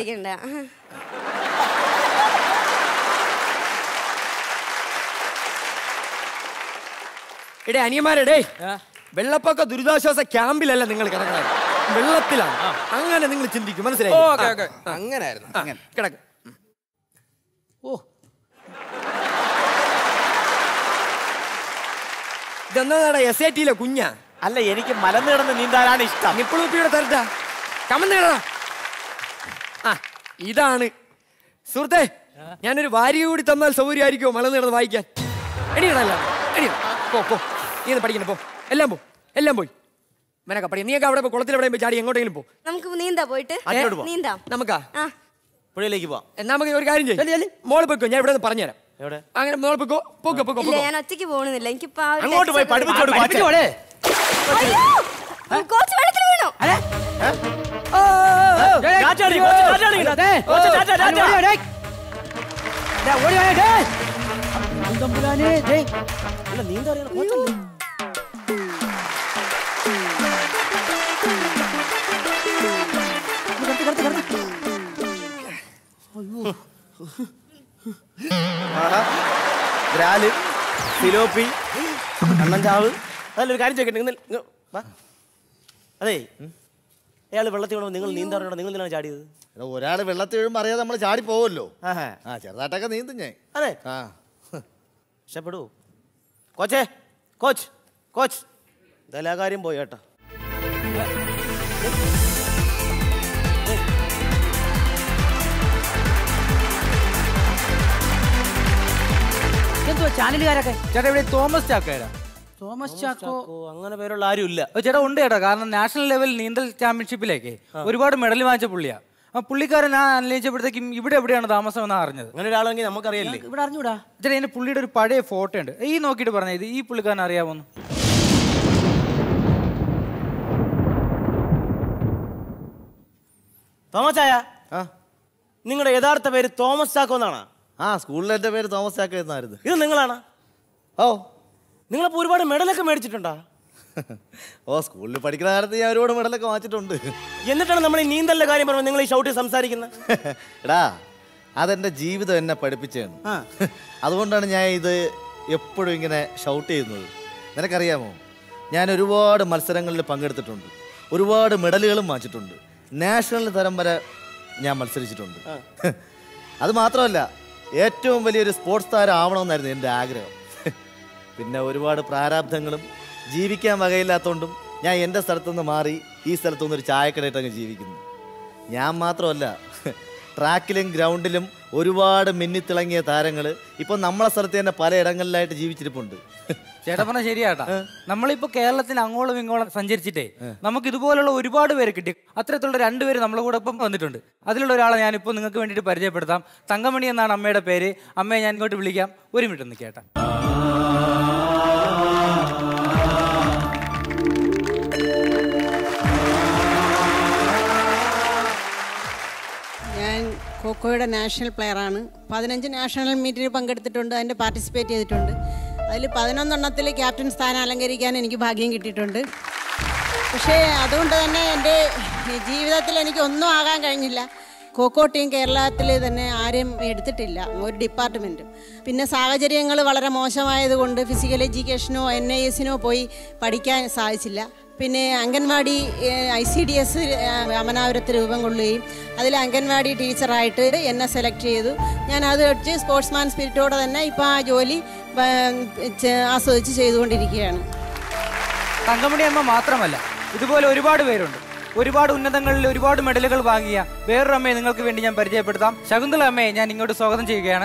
ഇടേ അനിയന്മാരെടേ, വെള്ളപ്പൊക്ക ദുരിതാശ്വാസ ക്യാമ്പിലല്ല നിങ്ങൾ കിടക്കുന്നത്, വെള്ളത്തിലാണ്. അങ്ങനെ നിങ്ങൾ ചിന്തിക്കും, മനസ്സിലായി? അങ്ങനായിരുന്നു. കിടക്ക്. ഓ ഇതെന്താടാ എസ് ഐ ടിയിലെ കുഞ്ഞാ? അല്ല, എനിക്ക് മലന്ന് കിടന്ന് നീന്താനാണ് ഇഷ്ടം. നിപ്പിളുപ്പിയുടെ തരട്ടാ കമന്നേടാ. ആ ഇതാണ് സുഹൃത്തെ, ഞാനൊരു വാരിക കൂടി തന്നാൽ സൗകര്യമായിരിക്കുമോ മലന്ന് കിടന്ന് വായിക്കാൻ? എണീടല്ല, എണീ പോ പോ. നീ ഒന്ന് പഠിക്കണം, പോ. എല്ലാം പോ, എല്ലാം പോയി. മെനക്ക പഠിക്കാം. നീയൊക്കെ അവിടെ കുളത്തിൽ എവിടെയും ചാടി എങ്ങോട്ടെങ്കിലും പോ. നമുക്ക് നീന്താ പോയിട്ട് നീന്താം. നമുക്കാ പുഴയിലേക്ക് പോവാം. എന്നാ നമുക്ക് ഒരു കാര്യം ചെയ്യും. മോള് പോയിക്കോ, ഞാൻ ഇവിടെ പറഞ്ഞുതരാം. അങ്ങനെ മോള് പോയിക്കോ. പോക്കോ പോക്കോ. ഞാൻ ഒറ്റയ്ക്ക് പോകണമെന്നില്ല. എനിക്ക് അങ്ങോട്ട് പോയി പഠിപ്പിച്ചോട്. കോച്ച് വെള്ളത്തിൽ വീണു. നീന്താ അറിയണം കോച്ചല്ലേ? ഗ്രാല്, ഫിലോപ്പി, കണ്ണൻചാവ്. അതല്ല ഒരു കാര്യം ചോദിക്കട്ടെ. അതെ, അയാൾ വെള്ളത്തിൽ വീണോ നിങ്ങൾ നീന്താ അറിയണോ? നിങ്ങൾ എന്തിനാണ് ചാടിയത്? ഒരാള് വെള്ളത്തിൽ വീഴുമ്പോ അറിയാതെ നമ്മൾ ചാടി പോവല്ലോ. ആ ചെറുതായിട്ടൊക്കെ നീന്തും ഞാൻ. അതെ, ആ ഇഷ്ടപ്പെടൂ. കോച്ചേ, കോച്ച് കോച്ച് ഇതെല്ലാ കാര്യം പോയി കേട്ടോ. എന്തുവാ ചാനലുകാരൊക്കെ? ചേട്ടാ ഇവിടെ തോമസ് ചാക്കോയാ? തോമസ് ചാക്കോ അങ്ങനെ പേരുള്ള ആരും ഇല്ല ചേട്ടാ. ഉണ്ട് ചേട്ടാ, കാരണം നാഷണൽ ലെവൽ നീന്തൽ ചാമ്പ്യൻഷിപ്പിലേക്ക് ഒരുപാട് മെഡൽ വാങ്ങിച്ച പുള്ളിയാ. ആ പുള്ളിക്കാരൻ ഞാൻ അന്വേഷിച്ചപ്പോഴത്തേക്കും ഇവിടെ എവിടെയാണ് താമസം എന്ന് അറിഞ്ഞത്. അങ്ങനെ ഒരാളെങ്കിൽ നമുക്കറിയില്ലേ? ഇവിടെ അറിഞ്ഞൂടാ ചേട്ടാ. എന്റെ പുള്ളിയുടെ ഒരു പഴയ ഫോട്ടോ ഉണ്ട്, ഈ നോക്കിയിട്ട് പറഞ്ഞ ഇത് ഈ പുള്ളിക്കാരൻ അറിയാമോന്ന്? തോമസ് ചായ, നിങ്ങളുടെ യഥാർത്ഥ പേര് തോമസ് ചാക്കോ എന്നാണ്? ആ, സ്കൂളിൽ എന്റെ പേര് തോമസ് ചാക്കോ എന്നായിരുന്നു. ഇത് നിങ്ങളാണ്? ഓ, നിങ്ങളിപ്പോ ഒരുപാട് മെഡലൊക്കെ മേടിച്ചിട്ടുണ്ടോ? ഓ, സ്കൂളിൽ പഠിക്കുന്ന കാലത്ത് ഞാൻ ഒരുപാട് മെഡലൊക്കെ വാങ്ങിച്ചിട്ടുണ്ട്. എന്നിട്ടാണ് നമ്മൾ ഈ നീന്തലിന്റെ കാര്യം പറയുമ്പോൾ നിങ്ങൾ ഈ ഷൗട്ടിൽ സംസാരിക്കുന്നത്? എടാ, അതെന്റെ ജീവിതം എന്നെ പഠിപ്പിച്ചാണ്. അതുകൊണ്ടാണ് ഞാൻ ഇത് എപ്പോഴും ഇങ്ങനെ ഷൗട്ട് ചെയ്യുന്നത്. നിനക്കറിയാമോ, ഞാൻ ഒരുപാട് മത്സരങ്ങളിൽ പങ്കെടുത്തിട്ടുണ്ട്, ഒരുപാട് മെഡലുകളും വാങ്ങിച്ചിട്ടുണ്ട്, നാഷണൽ തരം വരെ ഞാൻ മത്സരിച്ചിട്ടുണ്ട്. അത് മാത്രമല്ല, ഏറ്റവും വലിയൊരു സ്പോർട്സ് താരം ആവണമെന്നായിരുന്നു എൻ്റെ ആഗ്രഹം. പിന്നെ ഒരുപാട് പ്രാരാബ്ധങ്ങളും ജീവിക്കാൻ വകയില്ലാത്തതുകൊണ്ടും ഞാൻ എൻ്റെ സ്ഥലത്തുനിന്ന് മാറി ഈ സ്ഥലത്തുനിന്ന് ഒരു ചായക്കടയിട്ടങ്ങ് ജീവിക്കുന്നു. ഞാൻ മാത്രമല്ല, ട്രാക്കിലും ഗ്രൗണ്ടിലും ഒരുപാട് മിന്നിത്തിളങ്ങിയ താരങ്ങൾ ഇപ്പൊ നമ്മളെ സ്ഥലത്ത് തന്നെ പല ഇടങ്ങളിലായിട്ട് ജീവിച്ചിരിപ്പുണ്ട്. ചേട്ടാ പറഞ്ഞ ശരിയാട്ടാ. നമ്മളിപ്പോ കേരളത്തിൽ അങ്ങോളം ഇങ്ങോളം സഞ്ചരിച്ചിട്ടേ നമുക്ക് ഇതുപോലുള്ള ഒരുപാട് പേര് കിട്ടി. അത്തരത്തിലുള്ള രണ്ടുപേര് നമ്മളെ കൂടെ ഇപ്പം വന്നിട്ടുണ്ട്. അതിലുള്ള ഒരാളെ ഞാനിപ്പോൾ നിങ്ങൾക്ക് വേണ്ടിയിട്ട് പരിചയപ്പെടുത്താം. തങ്കമണി എന്നാണ് അമ്മയുടെ പേര്. അമ്മയെ ഞാൻ ഇങ്ങോട്ട് വിളിക്കാം. ഒരു മിനിറ്റ് ഒന്ന് കേട്ടാ. ഞാൻ ഖോഖോയുടെ നാഷണൽ പ്ലെയറാണ്. പതിനഞ്ച് നാഷണൽ മീറ്റിൽ പങ്കെടുത്തിട്ടുണ്ട്, അതിൻ്റെ പാർട്ടിസിപ്പേറ്റ് ചെയ്തിട്ടുണ്ട്. അതിൽ പതിനൊന്നെണ്ണത്തിൽ ക്യാപ്റ്റൻ സ്ഥാനം അലങ്കരിക്കാൻ എനിക്ക് ഭാഗ്യം കിട്ടിയിട്ടുണ്ട്. പക്ഷേ അതുകൊണ്ട് തന്നെ എൻ്റെ ജീവിതത്തിൽ എനിക്ക് ഒന്നും ആകാൻ കഴിഞ്ഞില്ല. ഖോഖോ ടീം കേരളത്തിൽ തന്നെ ആരും എടുത്തിട്ടില്ല, ഒരു ഡിപ്പാർട്ട്മെൻറ്റും. പിന്നെ സാഹചര്യങ്ങൾ വളരെ മോശമായതുകൊണ്ട് ഫിസിക്കൽ എഡ്യൂക്കേഷനോ എൻ ഐ എസിനോ പോയി പഠിക്കാൻ സാധിച്ചില്ല. പിന്നെ anganwadi I C D S രാമനാപുരത്ത് രൂപം കൊള്ളുകയും അതിൽ അംഗൻവാടി ടീച്ചറായിട്ട് എന്നെ സെലക്ട് ചെയ്തു. ഞാൻ അത് വെച്ച് സ്പോർട്സ്മാൻ സ്പിരിറ്റോടെ തന്നെ ഇപ്പോൾ ആ ജോലി ആസ്വദിച്ച് ചെയ്തുകൊണ്ടിരിക്കുകയാണ്. തങ്കമണി അമ്മ മാത്രമല്ല, ഇതുപോലെ ഒരുപാട് പേരുണ്ട്. ഒരുപാട് ഉന്നതങ്ങളിൽ ഒരുപാട് മെഡലുകൾ വാങ്ങിയ വേറൊരു അമ്മയെ നിങ്ങൾക്ക് വേണ്ടി ഞാൻ പരിചയപ്പെടുത്താം. ശകുന്തള അമ്മയെ ഞാൻ ഇങ്ങോട്ട് സ്വാഗതം ചെയ്യുകയാണ്.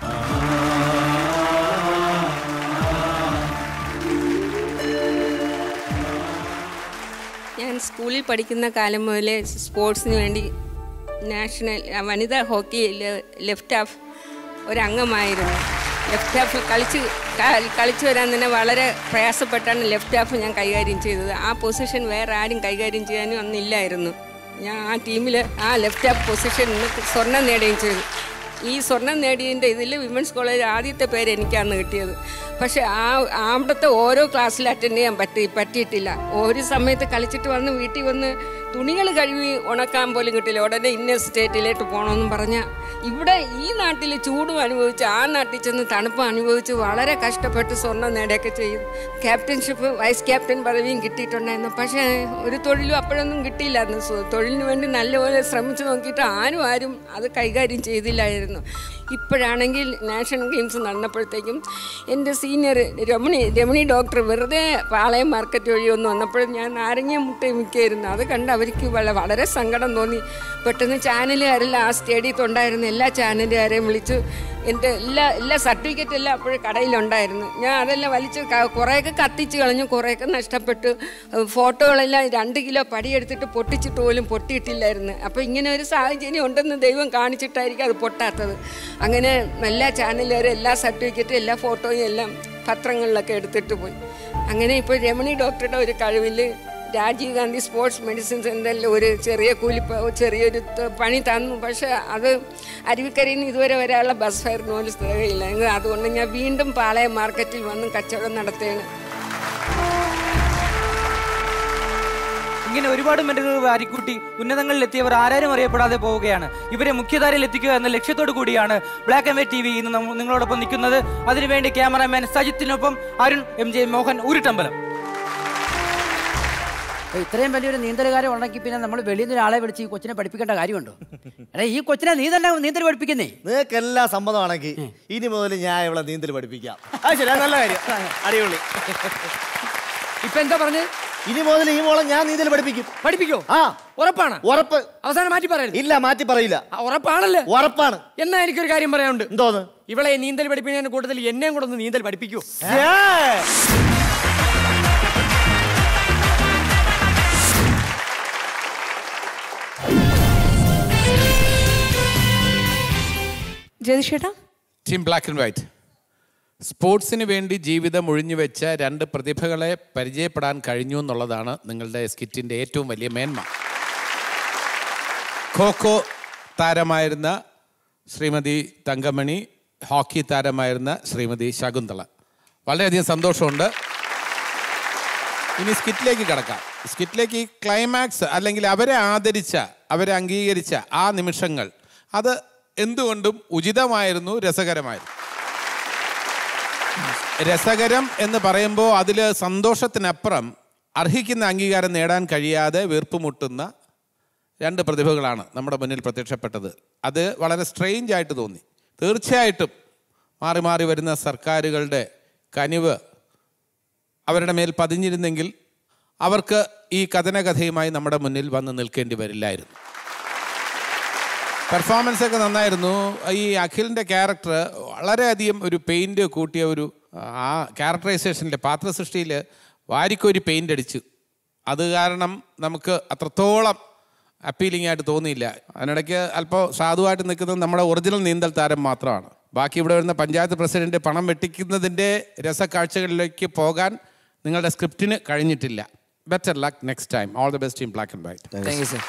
ഞാൻ സ്കൂളിൽ പഠിക്കുന്ന കാലം മുതലേ സ്പോർട്സിന് വേണ്ടി നാഷണൽ വനിതാ ഹോക്കി ലെഫ്റ്റ് ഹാഫ് ഒരംഗമായിരുന്നു. ലെഫ്റ്റ് ഹാഫ് കളിച്ച് കളിച്ചു വരാൻ തന്നെ വളരെ പ്രയാസപ്പെട്ടാണ് ലെഫ്റ്റ് ഹാഫ് ഞാൻ കൈകാര്യം ചെയ്തത്. ആ പൊസിഷൻ വേറെ ആരും കൈകാര്യം ചെയ്യാനും ഒന്നില്ലായിരുന്നു. ഞാൻ ആ ടീമിൽ ആ ലെഫ്റ്റ് ഹാഫ് പൊസിഷനിൽ നിന്ന് സ്വർണം നേടുകയും ചെയ്തു. ഈ സ്വർണം നേടിയതിൻ്റെ ഇതിൽ വിമൻസ് കോളേജ് ആദ്യത്തെ പേര് എനിക്കാണ് കിട്ടിയത്. പക്ഷെ ആ അവിടുത്തെ ഓരോ ക്ലാസ്സിൽ അറ്റൻഡ് ചെയ്യാൻ പറ്റി പറ്റിയിട്ടില്ല. ഒരു സമയത്ത് കളിച്ചിട്ട് വന്ന് വീട്ടിൽ വന്ന് തുണികൾ കഴുകി ഉണക്കാൻ പോലും കിട്ടില്ല. ഉടനെ ഇന്ന സ്റ്റേറ്റിലേക്ക് പോകണമെന്നും പറഞ്ഞാൽ ഇവിടെ ഈ നാട്ടിൽ ചൂടും അനുഭവിച്ച് ആ നാട്ടിൽ ചെന്ന് തണുപ്പ് അനുഭവിച്ച് വളരെ കഷ്ടപ്പെട്ട് സ്വർണ്ണം നേടുകയൊക്കെ ചെയ്യും. ക്യാപ്റ്റൻഷിപ്പ് വൈസ് ക്യാപ്റ്റൻ പദവിയും കിട്ടിയിട്ടുണ്ടായിരുന്നു. പക്ഷേ ഒരു തൊഴിലും അപ്പോഴൊന്നും കിട്ടിയില്ലായിരുന്നു. തൊഴിലിന് വേണ്ടി നല്ലപോലെ ശ്രമിച്ചു നോക്കിയിട്ട് ആരും ആരും അത് കൈകാര്യം ചെയ്തില്ലായിരുന്നു. ഇപ്പോഴാണെങ്കിൽ നാഷണൽ ഗെയിംസ് നടന്നപ്പോഴത്തേക്കും എൻ്റെ സീനിയർ രമണി രമണി ഡോക്ടർ വെറുതെ പാളയം മാർക്കറ്റ് വഴി ഒന്ന് വന്നപ്പോഴും ഞാൻ നാരങ്ങ മുട്ടയും മിക്കായിരുന്നു. അത് കണ്ട് അവർക്ക് വളരെ സങ്കടം തോന്നി. പെട്ടെന്ന് ചാനലുകാരെല്ലാം ആ സ്റ്റേഡിയത്തിൽ ഉണ്ടായിരുന്ന എല്ലാ ചാനലുകാരെയും വിളിച്ച് എൻ്റെ എല്ലാ എല്ലാ സർട്ടിഫിക്കറ്റ് എല്ലാം അപ്പോഴും കടയിലുണ്ടായിരുന്നു. ഞാൻ അതെല്ലാം വലിച്ച് കുറേയൊക്കെ കത്തിച്ച് കളഞ്ഞു, കുറേയൊക്കെ നഷ്ടപ്പെട്ടു. ഫോട്ടോകളെല്ലാം രണ്ട് കിലോ പടിയെടുത്തിട്ട് പൊട്ടിച്ചിട്ട് പോലും പൊട്ടിയിട്ടില്ലായിരുന്നു. അപ്പോൾ ഇങ്ങനെ ഒരു സാഹചര്യം ഉണ്ടെന്ന് ദൈവം കാണിച്ചിട്ടായിരിക്കും അത് പൊട്ടാത്തത്. അങ്ങനെ എല്ലാ ചാനലുകാരും എല്ലാ സർട്ടിഫിക്കറ്റും എല്ലാ ഫോട്ടോയും എല്ലാം പത്രങ്ങളിലൊക്കെ എടുത്തിട്ട് പോയി. അങ്ങനെ ഇപ്പോൾ രമണി ഡോക്ടറുടെ ഒരു കഴിവിൽ രാജീവ് ഗാന്ധി സ്പോർട്സ് മെഡിസിൻ സെൻ്ററിൽ ഒരു ചെറിയ കൂലി ചെറിയൊരു പണി തന്നു. പക്ഷേ അത് അരുവിക്കരയിൽ നിന്ന് ഇതുവരെ വരാനുള്ള ബസ് ഫെയറിന് പോലും സ്ഥിരയില്ല. അതുകൊണ്ട് ഞാൻ വീണ്ടും പാളയം മാർക്കറ്റിൽ വന്ന് കച്ചവടം നടത്തുകയാണ്. ഇങ്ങനെ ഒരുപാട് മെഡലുകൾ വാരിക്കൂട്ടി ഉന്നതങ്ങളിൽ എത്തിയവർ ആരാരും അറിയപ്പെടാതെ പോവുകയാണ്. ഇവരെ മുഖ്യധാരയിൽ എത്തിക്കുക എന്ന ലക്ഷ്യത്തോടു കൂടിയാണ് black and white T V ഇന്ന് നിങ്ങളോടൊപ്പം നിൽക്കുന്നത്. അതിനുവേണ്ടി ക്യാമറാമാൻ സജിത്തിനൊപ്പം അരുൺ എം ജെ മോഹൻ ഉരുട്ടമ്പലം. ഇത്രയും വലിയൊരു നീന്തലുകാരൻ ഉണ്ടെങ്കിൽ പിന്നെ നമ്മൾ വെളിയിൽ നിന്ന് ഒരാളെ വിളിച്ച് ഈ കൊച്ചിനെ പഠിപ്പിക്കേണ്ട കാര്യമുണ്ടോ? അല്ലെ ഈ കൊച്ചിനെ നീ തന്നെ നീന്തൽ പഠിപ്പിക്കുന്നേ. നിങ്ങൾക്ക് എല്ലാ സമ്മതമാണെങ്കിൽ ഇനി മുതൽ ഞാൻ ഇവിടെ നീന്തൽ പഠിപ്പിക്കാം. ശരി, നല്ല കാര്യം, അടിപൊളി. ഇപ്പൊ എന്താ പറഞ്ഞത്? ഇനി മുതൽ ഈ മോളെ ഞാൻ നീന്തൽ പഠിപ്പിക്കും. പഠിപ്പിക്കോ? ആ, ഉറപ്പാണ്? ഉറപ്പ്. അവസാനം മാറ്റി പറയരുത്. ഇല്ല, മാറ്റി പറയില്ല. ഉറപ്പാണല്ലേ? ഉറപ്പാണ്. എന്നാ എനിക്കൊരു കാര്യം പറയാനുണ്ട്. എന്തോന്ന്? ഇവളെ നീന്തൽ പഠിപ്പിക്കുന്നതിന് കൂടുതൽ എന്നെയും കൂടെ ഒന്ന് നീന്തൽ പഠിപ്പിക്കൂ. ടീം ബ്ലാക്ക് ആൻഡ് വൈറ്റ്, സ്പോർട്സിന് വേണ്ടി ജീവിതം ഒഴിഞ്ഞുവെച്ച രണ്ട് പ്രതിഭകളെ പരിചയപ്പെടാൻ കഴിഞ്ഞു എന്നുള്ളതാണ് നിങ്ങളുടെ സ്കിറ്റിൻ്റെ ഏറ്റവും വലിയ മേന്മ. ഖോഖോ താരമായിരുന്ന ശ്രീമതി തങ്കമണി, ഹോക്കി താരമായിരുന്ന ശ്രീമതി ശകുന്തള. വളരെയധികം സന്തോഷമുണ്ട്. ഇനി സ്കിറ്റിലേക്ക് കടക്കാം. സ്കിറ്റിലേക്ക് ഈ ക്ലൈമാക്സ് അല്ലെങ്കിൽ അവരെ ആദരിച്ച, അവരെ അംഗീകരിച്ച ആ നിമിഷങ്ങൾ അത് എന്തുകൊണ്ടും ഉചിതമായിരുന്നു, രസകരമായിരുന്നു. രസകരം എന്ന് പറയുമ്പോൾ അതിൽ സന്തോഷത്തിനപ്പുറം അർഹിക്കുന്ന അംഗീകാരം നേടാൻ കഴിയാതെ വീർപ്പുമുട്ടുന്ന രണ്ട് പ്രതിഭകളാണ് നമ്മുടെ മുന്നിൽ പ്രത്യക്ഷപ്പെട്ടത്. അത് വളരെ സ്ട്രെയിഞ്ച് ആയിട്ട് തോന്നി. തീർച്ചയായിട്ടും മാറി മാറി വരുന്ന സർക്കാരുകളുടെ കനിവ് അവരുടെ മേൽ പതിഞ്ഞിരുന്നെങ്കിൽ അവർക്ക് ഈ കഥനകഥയുമായി നമ്മുടെ മുന്നിൽ വന്ന് നിൽക്കേണ്ടി വരില്ലായിരുന്നു. പെർഫോമൻസ് ഒക്കെ നന്നായിരുന്നു. ഈ അഖിലിൻ്റെ ക്യാരക്ടർ വളരെയധികം ഒരു പെയിൻറ് കൂട്ടിയ ഒരു ആ ക്യാരക്ടറൈസേഷനിൽ പാത്രസൃഷ്ടിയിൽ വാരിക്കൊരു പെയിൻ്റ് അടിച്ചു. അത് കാരണം നമുക്ക് അത്രത്തോളം അപ്പീലിംഗ് ആയിട്ട് തോന്നിയില്ല. അതിനിടയ്ക്ക് അല്പം സാധുവായിട്ട് നിൽക്കുന്നത് നമ്മുടെ ഒറിജിനൽ നീന്തൽ താരം മാത്രമാണ്. ബാക്കി ഇവിടെ വരുന്ന പഞ്ചായത്ത് പ്രസിഡന്റ് പണം വെട്ടിക്കുന്നതിൻ്റെ രസക്കാഴ്ചകളിലേക്ക് പോകാൻ നിങ്ങളുടെ സ്ക്രിപ്റ്റിന് കഴിഞ്ഞിട്ടില്ല. Better luck next time. All the best team black and white. Thank you sir.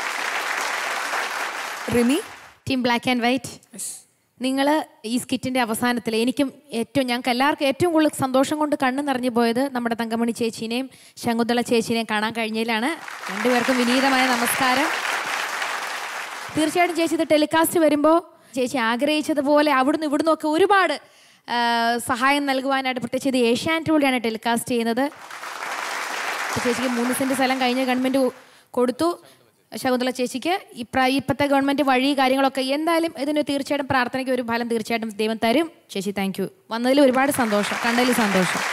Rimi, team black and white, നിങ്ങൾ ഈ സ്കിറ്റിൻ്റെ അവസാനത്തിൽ എനിക്കും ഏറ്റവും ഞങ്ങൾക്ക് എല്ലാവർക്കും ഏറ്റവും കൂടുതൽ സന്തോഷം കൊണ്ട് കണ്ണു നിറഞ്ഞു പോയത് നമ്മുടെ തങ്കമണി ചേച്ചീനെയും ശകുന്തള ചേച്ചീനെയും കാണാൻ കഴിഞ്ഞതിലാണ്. രണ്ടുപേർക്കും വിനീതമായ നമസ്കാരം. തീർച്ചയായിട്ടും ചേച്ചി ഇത് ടെലികാസ്റ്റ് വരുമ്പോൾ ചേച്ചി ആഗ്രഹിച്ചതുപോലെ അവിടുന്ന് ഇവിടുന്ന് ഒക്കെ ഒരുപാട് സഹായം നൽകുവാനായിട്ട്, പ്രത്യേകിച്ച് ഇത് ഏഷ്യാനെറ്റിലൂടെയാണ് ടെലികാസ്റ്റ് ചെയ്യുന്നത്. ചേച്ചിക്ക് മൂന്ന് സെൻറ്റ് സ്ഥലം കഴിഞ്ഞ ഗവൺമെൻറ് കൊടുത്തു. ശകുന്തള ചേച്ചിക്ക് ഇപ്രാ ഇപ്പോഴത്തെ ഗവൺമെൻറ് വഴി കാര്യങ്ങളൊക്കെ എന്തായാലും ഇതിന് തീർച്ചയായിട്ടും പ്രാർത്ഥനയ്ക്ക് ഒരു ഫലം തീർച്ചയായിട്ടും ദൈവം തരും. ചേച്ചി താങ്ക് യു. വന്നതിൽ ഒരുപാട് സന്തോഷം, കണ്ടതിൽ സന്തോഷം.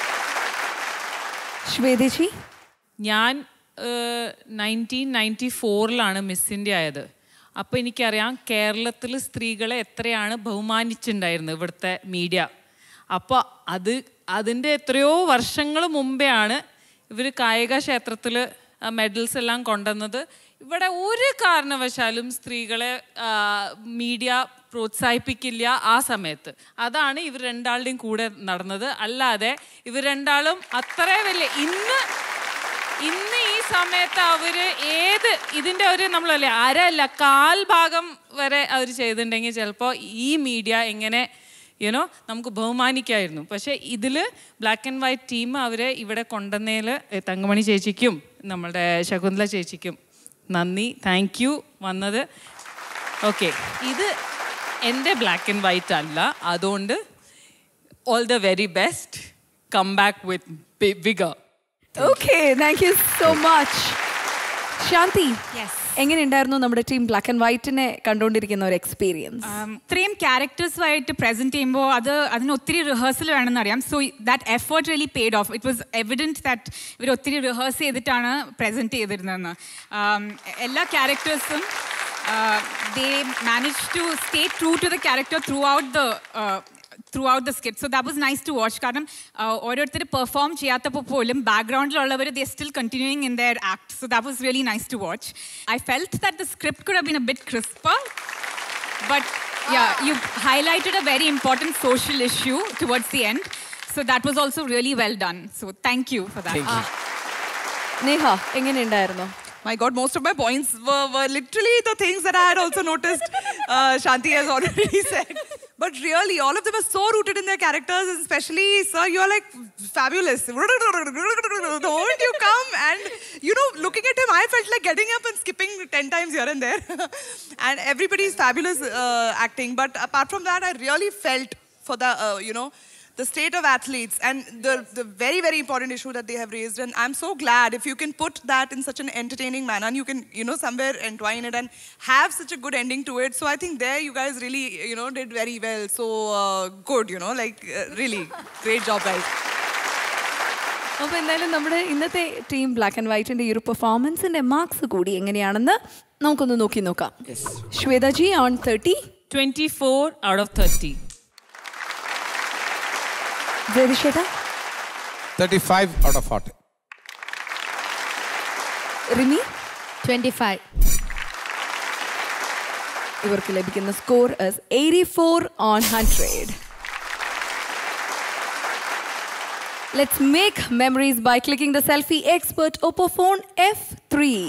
ശ്വേതേച്ചി, ഞാൻ നയൻറ്റീൻ നയൻറ്റി ഫോറിലാണ് മിസ് ഇന്ത്യ ആയത്. അപ്പോൾ എനിക്കറിയാം കേരളത്തിൽ സ്ത്രീകളെ എത്രയാണ് ബഹുമാനിച്ചിട്ടുണ്ടായിരുന്നത് ഇവിടുത്തെ മീഡിയ. അപ്പോൾ അത് അതിൻ്റെ എത്രയോ വർഷങ്ങൾ മുമ്പേ ആണ് ഇവർ കായിക ക്ഷേത്രത്തിൽ മെഡൽസ് എല്ലാം കൊണ്ടുവന്നത്. ഇവിടെ ഒരു കാരണവശാലും സ്ത്രീകളെ മീഡിയ പ്രോത്സാഹിപ്പിക്കില്ല ആ സമയത്ത്. അതാണ് ഇവർ രണ്ടാളുടെയും കൂടെ നടന്നത്. അല്ലാതെ ഇവർ രണ്ടാളും അത്ര വലിയ ഇന്ന് ഇന്ന് ഈ സമയത്ത് അവർ ഏത് ഇതിൻ്റെ ഒരു നമ്മളല്ലേ അരല്ല കാൽ ഭാഗം വരെ അവർ ചെയ്തിട്ടുണ്ടെങ്കിൽ ചിലപ്പോൾ ഈ മീഡിയ എങ്ങനെ യുനോ നമുക്ക് ബഹുമാനിക്കായിരുന്നു. പക്ഷേ ഇതിൽ ബ്ലാക്ക് ആൻഡ് വൈറ്റ് ടീം അവരെ ഇവിടെ കൊണ്ടുവന്നതിൽ തങ്കമണി ചേച്ചിക്കും നമ്മളുടെ ശകുന്തള ചേച്ചിക്കും നന്ദി. താങ്ക് യു വന്നത്. ഓക്കെ, ഇത് എൻ്റെ ബ്ലാക്ക് ആൻഡ് വൈറ്റ് അല്ല, അതുകൊണ്ട് all the very best. Come back with vigour. Okay, thank you so much. Shanti, എങ്ങനെയുണ്ടായിരുന്നു നമ്മുടെ ടീം ബ്ലാക്ക് ആൻഡ് വൈറ്റിനെ കണ്ടുകൊണ്ടിരിക്കുന്ന ഒരു എക്സ്പീരിയൻസ്? ഇത്രയും ക്യാരക്ടേഴ്സുമായിട്ട് പ്രസന്റ് ചെയ്യുമ്പോൾ അത് അതിന് ഒത്തിരി റിഹേഴ്സൽ വേണമെന്ന് അറിയാം. So that effort really paid off. It was evident that ഇവർ ഒത്തിരി റിഹേഴ്സ് ചെയ്തിട്ടാണ് പ്രസന്റ് ചെയ്തിരുന്നതെന്ന്. എല്ലാ ക്യാരക്ടേഴ്സും they manage to stay true to the character throughout the throughout the skit. So that was nice to watch. കാരണം ഓരോരുത്തർ perform ചെയ്യാത്തപ്പോൾ പോലും ബാക്ക്ഗ്രൗണ്ടിലുള്ളവർ they are still continuing in their act. So that was really nice to watch. I felt that the script could have been a bit crisper, but yeah, you highlighted a very important social issue towards the end. So that was also really well done. So thank you for that. Thank you. Neha, എങ്ങനെയുണ്ടായിരുന്നു? My God, most of my points were, were literally the things that I had also noticed. Uh, Shanti has already said. But really, all of them are so rooted in their characters, and especially, sir, you're like fabulous. The moment you come and, you know, looking at him, I felt like getting up and skipping ten times here and there. And everybody's fabulous uh, acting. But apart from that, I really felt for the, uh, you know, the state of athletes and the, the very, very important issue that they have raised. And I'm so glad if you can put that in such an entertaining manner and you can, you know, somewhere entwine it and have such a good ending to it. So I think there you guys really, you know, did very well. So uh, good, you know, like uh, really great job, guys. അപ്പോൾ എന്തായാലും നമ്മുടെ ഇന്നത്തെ team black and വൈറ്റിൻ്റെ ഈ ഒരു പെർഫോമൻസിൻ്റെ marks കൂടി എങ്ങനെയാണെന്ന് നമുക്കൊന്ന് നോക്കി നോക്കാം. Shweta ji on thirty. Twenty four out of thirty. ജയതിഷേട്ടാ? thirty-five out of forty. Rimi? twenty-five. ഇവർക്ക് ലഭിക്കുന്ന score is eighty-four on one hundred. Let's make memories by clicking the Selfie Expert Oppo phone F three.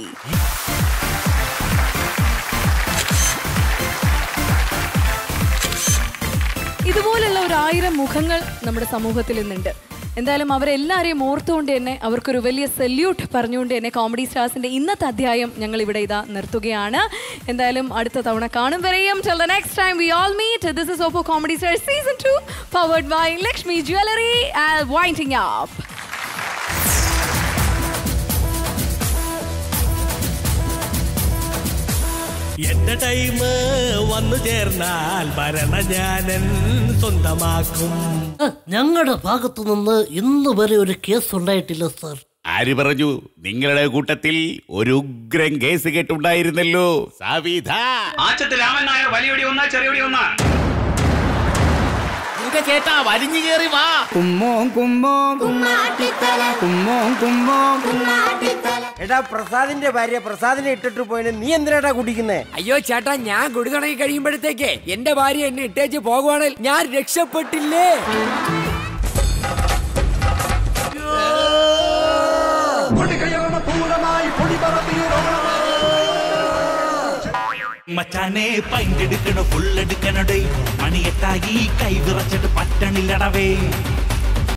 ഇതുപോലുള്ള ഒരു ആയിരം മുഖങ്ങൾ നമ്മുടെ സമൂഹത്തിൽ ഇന്നുണ്ട്. എന്തായാലും അവരെല്ലാവരെയും ഓർത്തുകൊണ്ട് തന്നെ അവർക്കൊരു വലിയ സല്യൂട്ട് പറഞ്ഞുകൊണ്ട് തന്നെ കോമഡി സ്റ്റാർസിൻ്റെ ഇന്നത്തെ അധ്യായം ഞങ്ങൾ ഇവിടെ ഇതാ നിർത്തുകയാണ്. എന്തായാലും അടുത്ത തവണ കാണും വരെയും till the next time we all meet. This is Oppo Comedy Stars Season two powered by Lakshmi Jewelry and winding up. എന്റെ ടൈം വന്നു ചേർന്നാൽ ഭരണജ്ഞാനൻ സ്വന്തമാക്കും. ഞങ്ങളുടെ ഭാഗത്തു നിന്ന് ഇന്ന് വരെ ഒരു കേസ് ഉണ്ടായിട്ടില്ല സാർ. ആര് പറഞ്ഞു? നിങ്ങളുടെ കൂട്ടത്തിൽ ഒരു ഉഗ്രൻ കേസ് കേട്ടുണ്ടായിരുന്നല്ലോ, സവിത. ആച്ചത്ത് രാമൻ നായർ വലിയൊടി ഒന്നാ ചെറിയൊടി ഒന്നാ? ചേട്ടാ വലിഞ്ഞു കയറി വാ. കുമ്മോ കുമ്മോ കുമ്മോ കുമ്മോ. എടാ പ്രസാദിന്റെ ഭാര്യ പ്രസാദിനെ ഇട്ടിട്ട് പോയിന് നീ എന്തിനാ കുടിക്കുന്നേ? അയ്യോ ചേട്ടാ, ഞാൻ കുടി തുടങ്ങി കഴിയുമ്പോഴത്തേക്ക് എന്റെ ഭാര്യ എന്നെ ഇട്ടേച്ച് പോകുവാണെങ്കിൽ ഞാൻ രക്ഷപ്പെട്ടില്ലേ? മച്ചാനെ പൈൻ്റ് എടുക്കണോ ഫുൾ എടുക്കണടേ, മണിയെട്ടായി കൈ വിറച്ചിട്ട് പട്ടണില്ലടവേ.